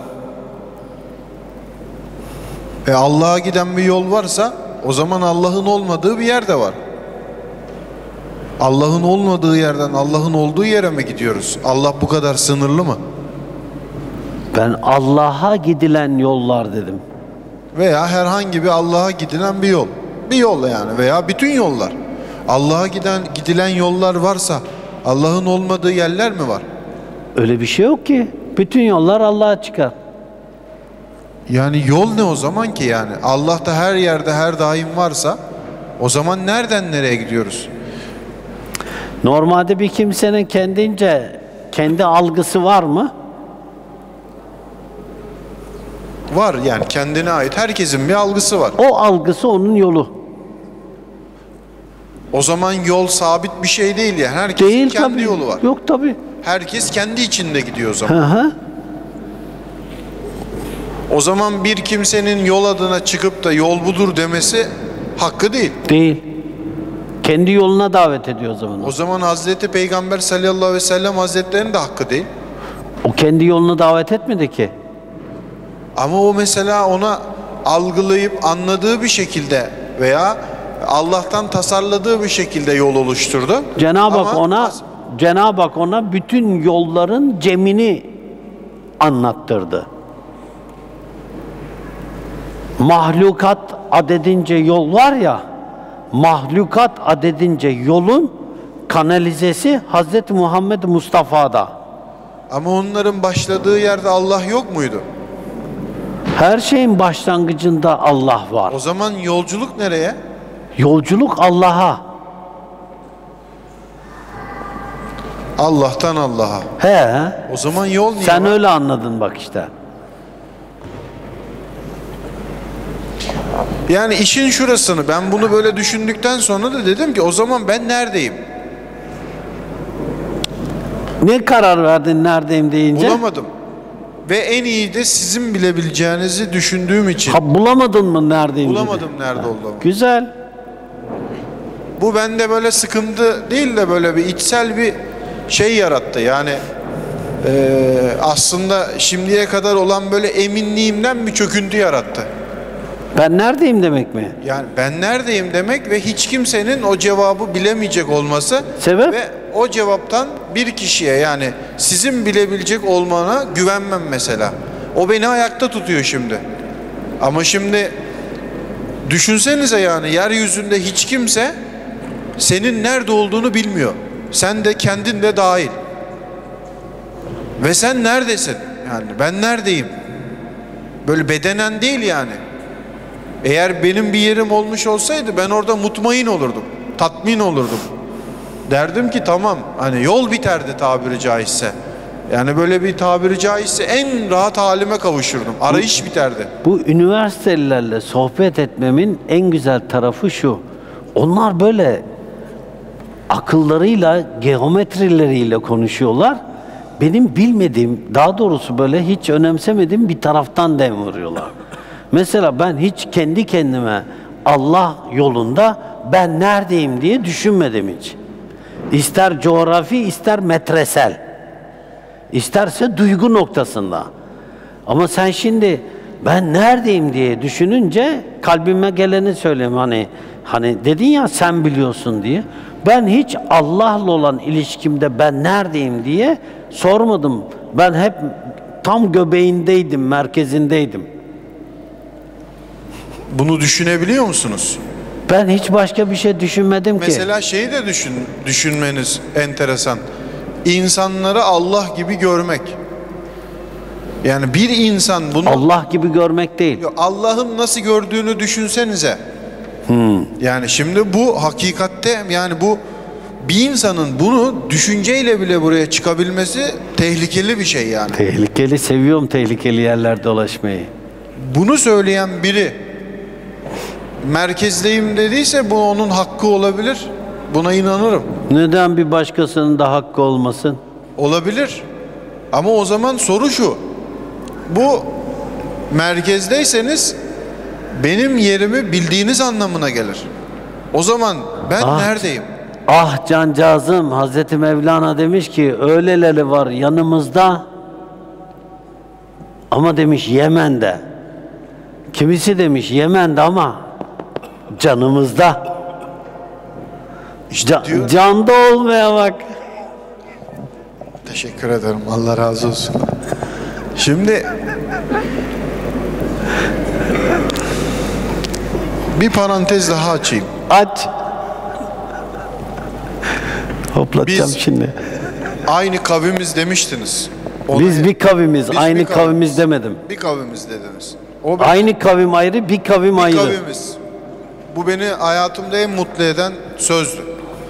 Allah'a giden bir yol varsa o zaman Allah'ın olmadığı bir yer de var. Allah'ın olmadığı yerden Allah'ın olduğu yere mi gidiyoruz? Allah bu kadar sınırlı mı? Ben Allah'a gidilen yollar dedim. Veya herhangi bir Allah'a gidilen bir yol. Bir yol yani veya bütün yollar. Allah'a gidilen yollar varsa Allah'ın olmadığı yerler mi var? Öyle bir şey yok ki. Bütün yollar Allah'a çıkar. Yani yol ne o zaman ki yani? Allah da her yerde her daim varsa o zaman nereden nereye gidiyoruz? Normalde bir kimsenin kendince kendi algısı var mı? Var yani kendine ait herkesin bir algısı var. O algısı onun yolu. O zaman yol sabit bir şey değil ya. Herkesin Değil, kendi tabii. yolu var. Yok tabii. Herkes kendi içinde gidiyor o zaman. Hı hı. O zaman bir kimsenin yol adına çıkıp da yol budur demesi hakkı değil. Değil. Kendi yoluna davet ediyor o zaman. O zaman Hazreti Peygamber sallallahu aleyhi ve sellem Hazretleri'nin de hakkı değil. O kendi yoluna davet etmedi ki. Ama o mesela ona algılayıp anladığı bir şekilde veya Allah'tan tasarladığı bir şekilde yol oluşturdu. Cenab-ı Hak ona bütün yolların cemini anlattırdı. Mahlukat adedince yol var ya, mahlukat adedince yolun kanalizesi Hazreti Muhammed Mustafa'da. Ama onların başladığı yerde Allah yok muydu? Her şeyin başlangıcında Allah var. O zaman yolculuk nereye? Yolculuk Allah'a. Allah'tan Allah'a. He. O zaman yol niye Sen var? öyle anladın bak işte. Yani işin şurasını ben bunu böyle düşündükten sonra da dedim ki o zaman ben neredeyim? Ne karar verdin neredeyim deyince? Bulamadım. Ve en iyi de sizin bilebileceğinizi düşündüğüm için. Ha, bulamadın mı neredeyim? Bulamadım nerede olduğumu. Güzel. Bu bende böyle sıkıntı değil de böyle bir içsel bir şey yarattı. Yani aslında şimdiye kadar olan böyle eminliğimden bir çöküntü yarattı. Ben neredeyim demek mi? Yani ben neredeyim demek ve hiç kimsenin o cevabı bilemeyecek olması. Sebep? Ve o cevaptan bir kişiye yani sizin bilebilecek olmana güvenmem mesela. O beni ayakta tutuyor şimdi. Ama şimdi düşünsenize yani yeryüzünde hiç kimse senin nerede olduğunu bilmiyor. Sen de kendin de dahil. Ve sen neredesin? Yani ben neredeyim? Böyle bedenen değil yani. Eğer benim bir yerim olmuş olsaydı ben orada mutmain olurdum. Tatmin olurdum. Derdim ki tamam hani yol biterdi tabiri caizse. Yani böyle bir tabiri caizse en rahat halime kavuşurdum. Arayış biterdi. Bu üniversitelilerle sohbet etmemin en güzel tarafı şu. Onlar böyle akıllarıyla, geometrileriyle konuşuyorlar. Benim bilmediğim, daha doğrusu böyle hiç önemsemediğim bir taraftan dem vuruyorlar. Mesela ben hiç kendi kendime Allah yolunda ben neredeyim diye düşünmedim hiç. İster coğrafi, ister metresel. İsterse duygu noktasında. Ama sen şimdi ben neredeyim diye düşününce kalbime geleni söyleyeyim hani dedin ya sen biliyorsun diye. Ben hiç Allah'la olan ilişkimde ben neredeyim diye sormadım. Ben hep tam göbeğindeydim, merkezindeydim. Bunu düşünebiliyor musunuz? Ben hiç başka bir şey düşünmedim ki. Mesela şeyi de düşünmeniz enteresan. İnsanları Allah gibi görmek. Yani bir insan bunu Allah gibi görmek değil. Allah'ın nasıl gördüğünü düşünsenize. Yani şimdi bu hakikatte, yani bu bir insanın bunu düşünceyle bile buraya çıkabilmesi tehlikeli bir şey yani. Tehlikeli, seviyorum tehlikeli yerlerde dolaşmayı. Bunu söyleyen biri merkezdeyim dediyse bu onun hakkı olabilir. Buna inanırım. Neden bir başkasının da hakkı olmasın? Olabilir. Ama o zaman soru şu. Bu merkezdeyseniz benim yerimi bildiğiniz anlamına gelir. O zaman ben neredeyim? Ah cancağızım, Hazreti Mevlana demiş ki öyleleri var yanımızda ama demiş Yemen'de. Kimisi demiş Yemen'de ama canımızda. İşte canda olmaya bak. Teşekkür ederim. Allah razı olsun. Şimdi bir parantez daha açayım. Aç. Hoplatacağım şimdi. Aynı kavimiz demiştiniz. Biz bir kavimiz, Biz aynı bir kavimiz demedim. Bir kavimiz dediniz. Aynı kavim ayrı, bir kavim ayrı. Kavimiz. Bu beni hayatımda en mutlu eden sözdü.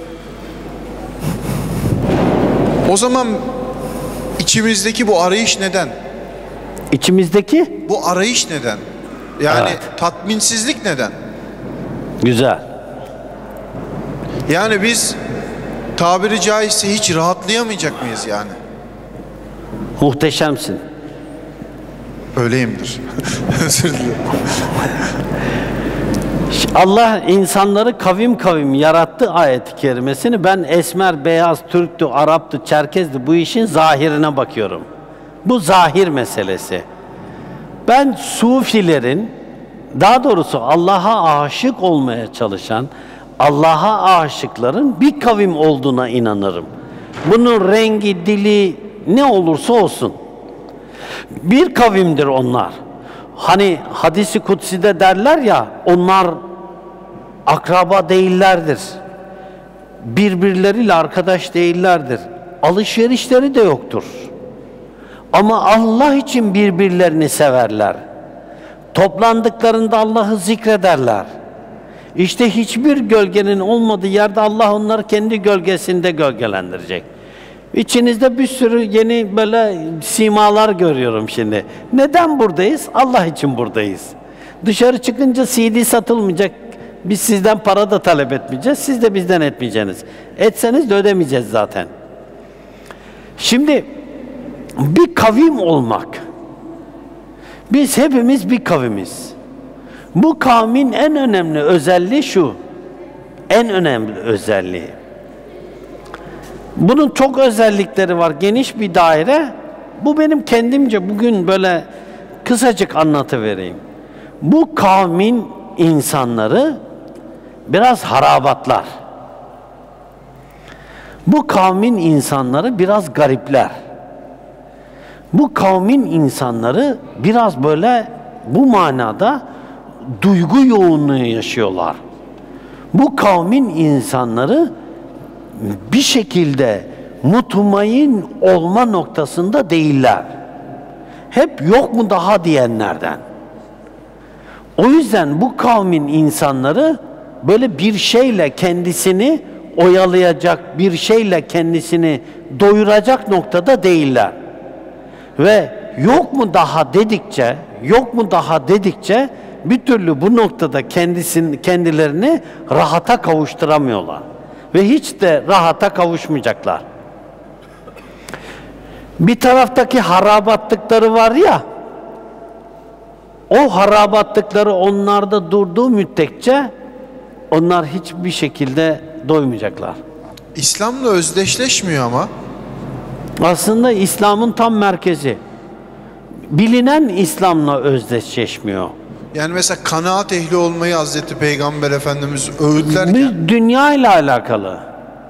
O zaman içimizdeki bu arayış neden? İçimizdeki? Bu arayış neden? Yani tatminsizlik neden? Güzel. Yani biz tabiri caizse hiç rahatlayamayacak mıyız yani? Muhteşemsin. Öyleyimdir. Özür dilerim. Allah insanları kavim kavim yarattı ayet-i kerimesini. Ben esmer, beyaz, Türktü, Araptı, Çerkezdi bu işin zahirine bakıyorum. Bu zahir meselesi. Ben Sufilerin, daha doğrusu Allah'a aşık olmaya çalışan, Allah'a aşıkların bir kavim olduğuna inanırım. Bunun rengi, dili ne olursa olsun. Bir kavimdir onlar. Hani hadisi kutside derler ya, onlar akraba değillerdir. Birbirleriyle arkadaş değillerdir. Alışverişleri de yoktur. Ama Allah için birbirlerini severler. Toplandıklarında Allah'ı zikrederler. İşte hiçbir gölgenin olmadığı yerde Allah onları kendi gölgesinde gölgelendirecek. İçinizde bir sürü yeni böyle simalar görüyorum şimdi. Neden buradayız? Allah için buradayız. Dışarı çıkınca CD satılmayacak. Biz sizden para da talep etmeyeceğiz. Siz de bizden etmeyeceksiniz. Etseniz de ödemeyeceğiz zaten. Şimdi bir kavim olmak. Biz hepimiz bir kavimiz. Bu kavmin en önemli özelliği şu. En önemli özelliği. Bunun çok özellikleri var. Geniş bir daire. Bu benim kendimce bugün böyle kısacık anlatıvereyim. Bu kavmin insanları biraz harabatlar. Bu kavmin insanları biraz garipler. Bu kavmin insanları biraz böyle bu manada duygu yoğunluğu yaşıyorlar. Bu kavmin insanları bir şekilde mutmain olma noktasında değiller. Hep yok mu daha diyenlerden. O yüzden bu kavmin insanları böyle bir şeyle kendisini oyalayacak, bir şeyle kendisini doyuracak noktada değiller. Ve yok mu daha dedikçe, yok mu daha dedikçe bir türlü bu noktada kendilerini rahata kavuşturamıyorlar. Ve hiç de rahata kavuşmayacaklar. Bir taraftaki harabatlıkları var ya, o harabatlıkları onlarda durduğu müddetçe onlar hiçbir şekilde doymayacaklar. İslam'la özdeşleşmiyor ama. Aslında İslam'ın tam merkezi. Bilinen İslam'la özdeşleşmiyor. Yani mesela kanaat ehli olmayı Hazreti Peygamber Efendimiz öğütlerken. Bir dünya ile alakalı.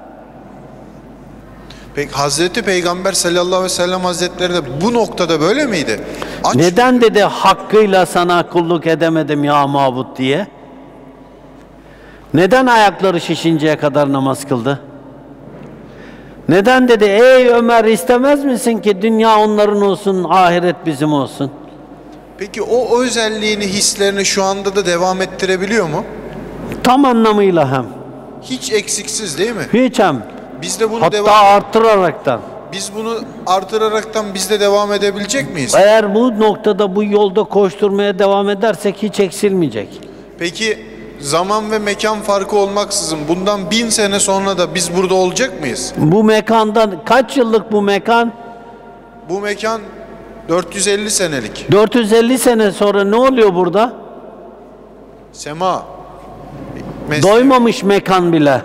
Peki Hazreti Peygamber sallallahu aleyhi ve sellem Hazretleri de bu noktada böyle miydi? Neden dedi hakkıyla sana kulluk edemedim ya mabut diye? Neden ayakları şişinceye kadar namaz kıldı? Neden dedi? Ey Ömer, istemez misin ki dünya onların olsun, ahiret bizim olsun? Peki o özelliğini, hislerini şu anda da devam ettirebiliyor mu? Tam anlamıyla hem. Hiç eksiksiz değil mi? Hiç hem. Biz de bunu Hatta arttıraraktan. Biz bunu artıraraktan biz de devam edebilecek miyiz? Eğer bu noktada, bu yolda koşturmaya devam edersek hiç eksilmeyecek. Peki zaman ve mekan farkı olmaksızın bundan 1000 sene sonra da biz burada olacak mıyız? Bu mekandan kaç yıllık bu mekan? Bu mekan 450 senelik. 450 sene sonra ne oluyor burada? Sema. Doymamış mekan bile.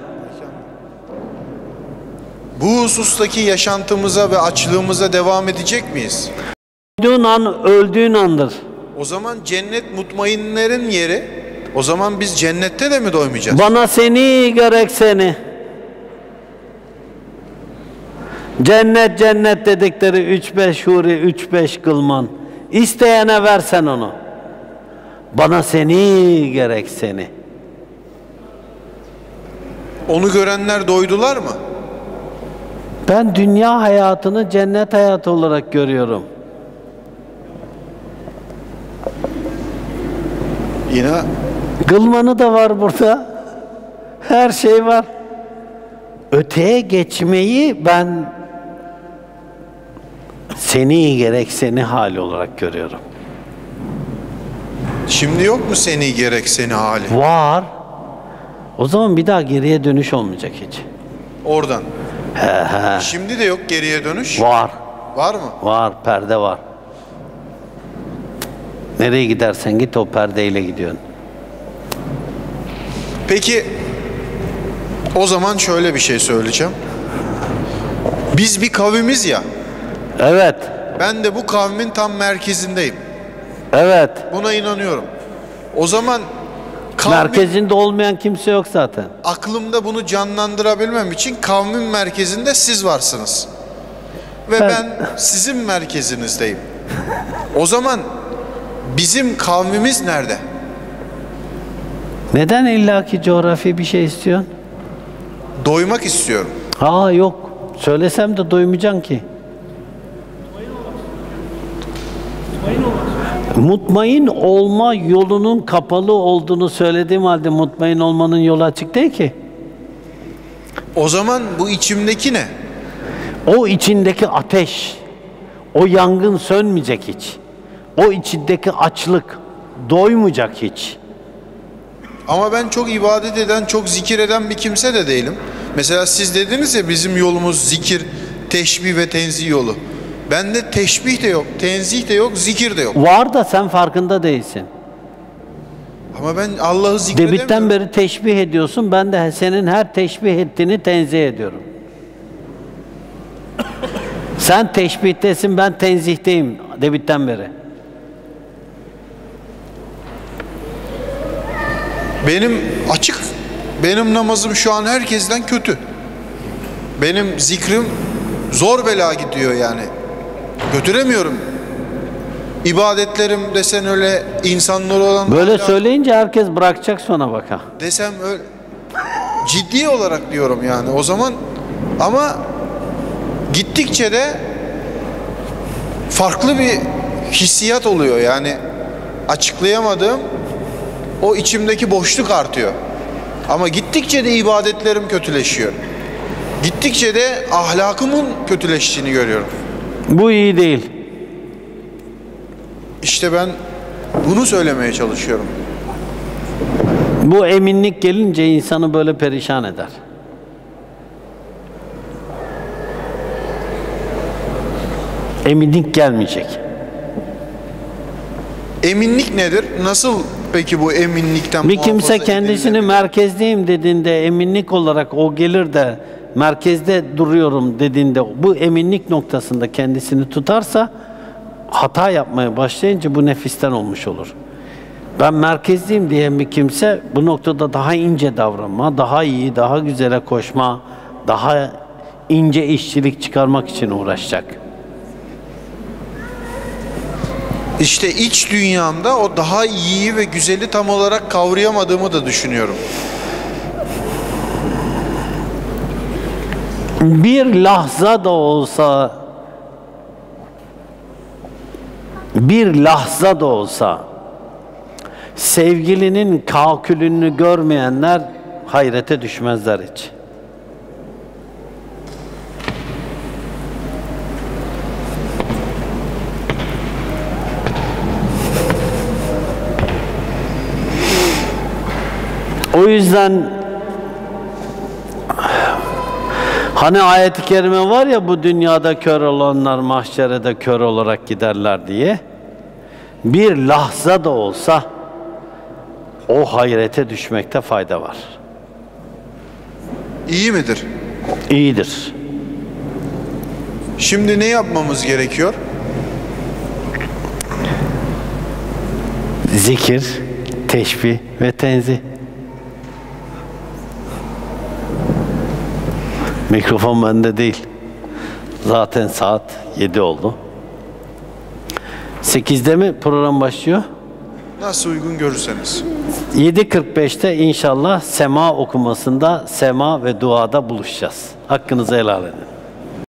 Bu husustaki yaşantımıza ve açlığımıza devam edecek miyiz? Öldüğün an öldüğün andır. O zaman cennet mutmainlerin yeri. O zaman biz cennette de mi doymayacağız? Bana seni gerek seni. Cennet cennet dedikleri 3-5 huri, 3-5 kılman. İsteyene versen onu. Bana seni gerek seni. Onu görenler doydular mı? Ben dünya hayatını cennet hayatı olarak görüyorum. Yine Kılmanı da var burada. Her şey var. Öteye geçmeyi ben seni gerek seni hali olarak görüyorum. Şimdi yok mu seni gerek seni hali? Var. O zaman bir daha geriye dönüş olmayacak hiç. Oradan. He. Şimdi de yok geriye dönüş. Var. Var mı? Var, perde var. Nereye gidersen git o perdeyle gidiyorsun. Peki o zaman şöyle bir şey söyleyeceğim. Biz bir kavimiz ya. Evet. Ben de bu kavmin tam merkezindeyim. Evet. Buna inanıyorum. O zaman merkezinde olmayan kimse yok zaten. Aklımda bunu canlandırabilmem için kavmin merkezinde siz varsınız. Ve ben sizin merkezinizdeyim. O zaman bizim kavmimiz nerede? Neden illaki coğrafi bir şey istiyorsun? Doymak istiyorum. Ha yok. Söylesem de doymayacaksın ki. Mutmain olma yolunun kapalı olduğunu söylediğim halde mutmain olmanın yolu açık değil ki. O zaman bu içimdeki ne? O içindeki ateş, o yangın sönmeyecek hiç. O içindeki açlık doymayacak hiç. Ama ben çok ibadet eden, çok zikir eden bir kimse de değilim. Mesela siz dediniz ya bizim yolumuz zikir, teşbih ve tenzih yolu. Bende teşbih de yok, tenzih de yok, zikir de yok. Var da sen farkında değilsin. Ama ben Allah'ı zikredemiyorum. Debitten beri teşbih ediyorsun. Ben de senin her teşbih ettiğini tenzih ediyorum. Sen teşbihtesin, ben tenzihteyim debitten beri. Benim namazım şu an herkesten kötü. Benim zikrim zor bela gidiyor yani. Götüremiyorum. İbadetlerim desen öyle, insanlar olan... Böyle söyleyince herkes bırakacak sonra baka. Desem öyle... Ciddi olarak diyorum yani o zaman. Ama gittikçe de farklı bir hissiyat oluyor yani. Açıklayamadığım o içimdeki boşluk artıyor. Ama gittikçe de ibadetlerim kötüleşiyor. Gittikçe de ahlakımın kötüleştiğini görüyorum. Bu iyi değil. İşte ben bunu söylemeye çalışıyorum. Bu eminlik gelince insanı böyle perişan eder. Eminlik gelmeyecek. Eminlik nedir? Nasıl peki bu eminlikten bir kimse kendisini merkezdeyim dediğinde eminlik olarak o gelir de merkezde duruyorum dediğinde bu eminlik noktasında kendisini tutarsa hata yapmaya başlayınca bu nefisten olmuş olur. Ben merkezdeyim diyen bir kimse bu noktada daha ince davranma, daha iyi, daha güzele koşma, daha ince işçilik çıkarmak için uğraşacak. İşte iç dünyamda o daha iyiyi ve güzeli tam olarak kavrayamadığımı da düşünüyorum. bir lahza da olsa sevgilinin kalkülünü görmeyenler hayrete düşmezler hiç. O yüzden hani ayet-i kerime var ya, bu dünyada kör olanlar mahşere de kör olarak giderler diye. Bir lahza da olsa o hayrete düşmekte fayda var. İyi midir? İyidir. Şimdi ne yapmamız gerekiyor? Zikir, teşbih ve tenzih. Mikrofon bende değil. Zaten saat 7 oldu. 8'de mi program başlıyor? Nasıl uygun görürseniz. 7.45'te inşallah sema okumasında, sema ve duada buluşacağız. Hakkınızı helal edin.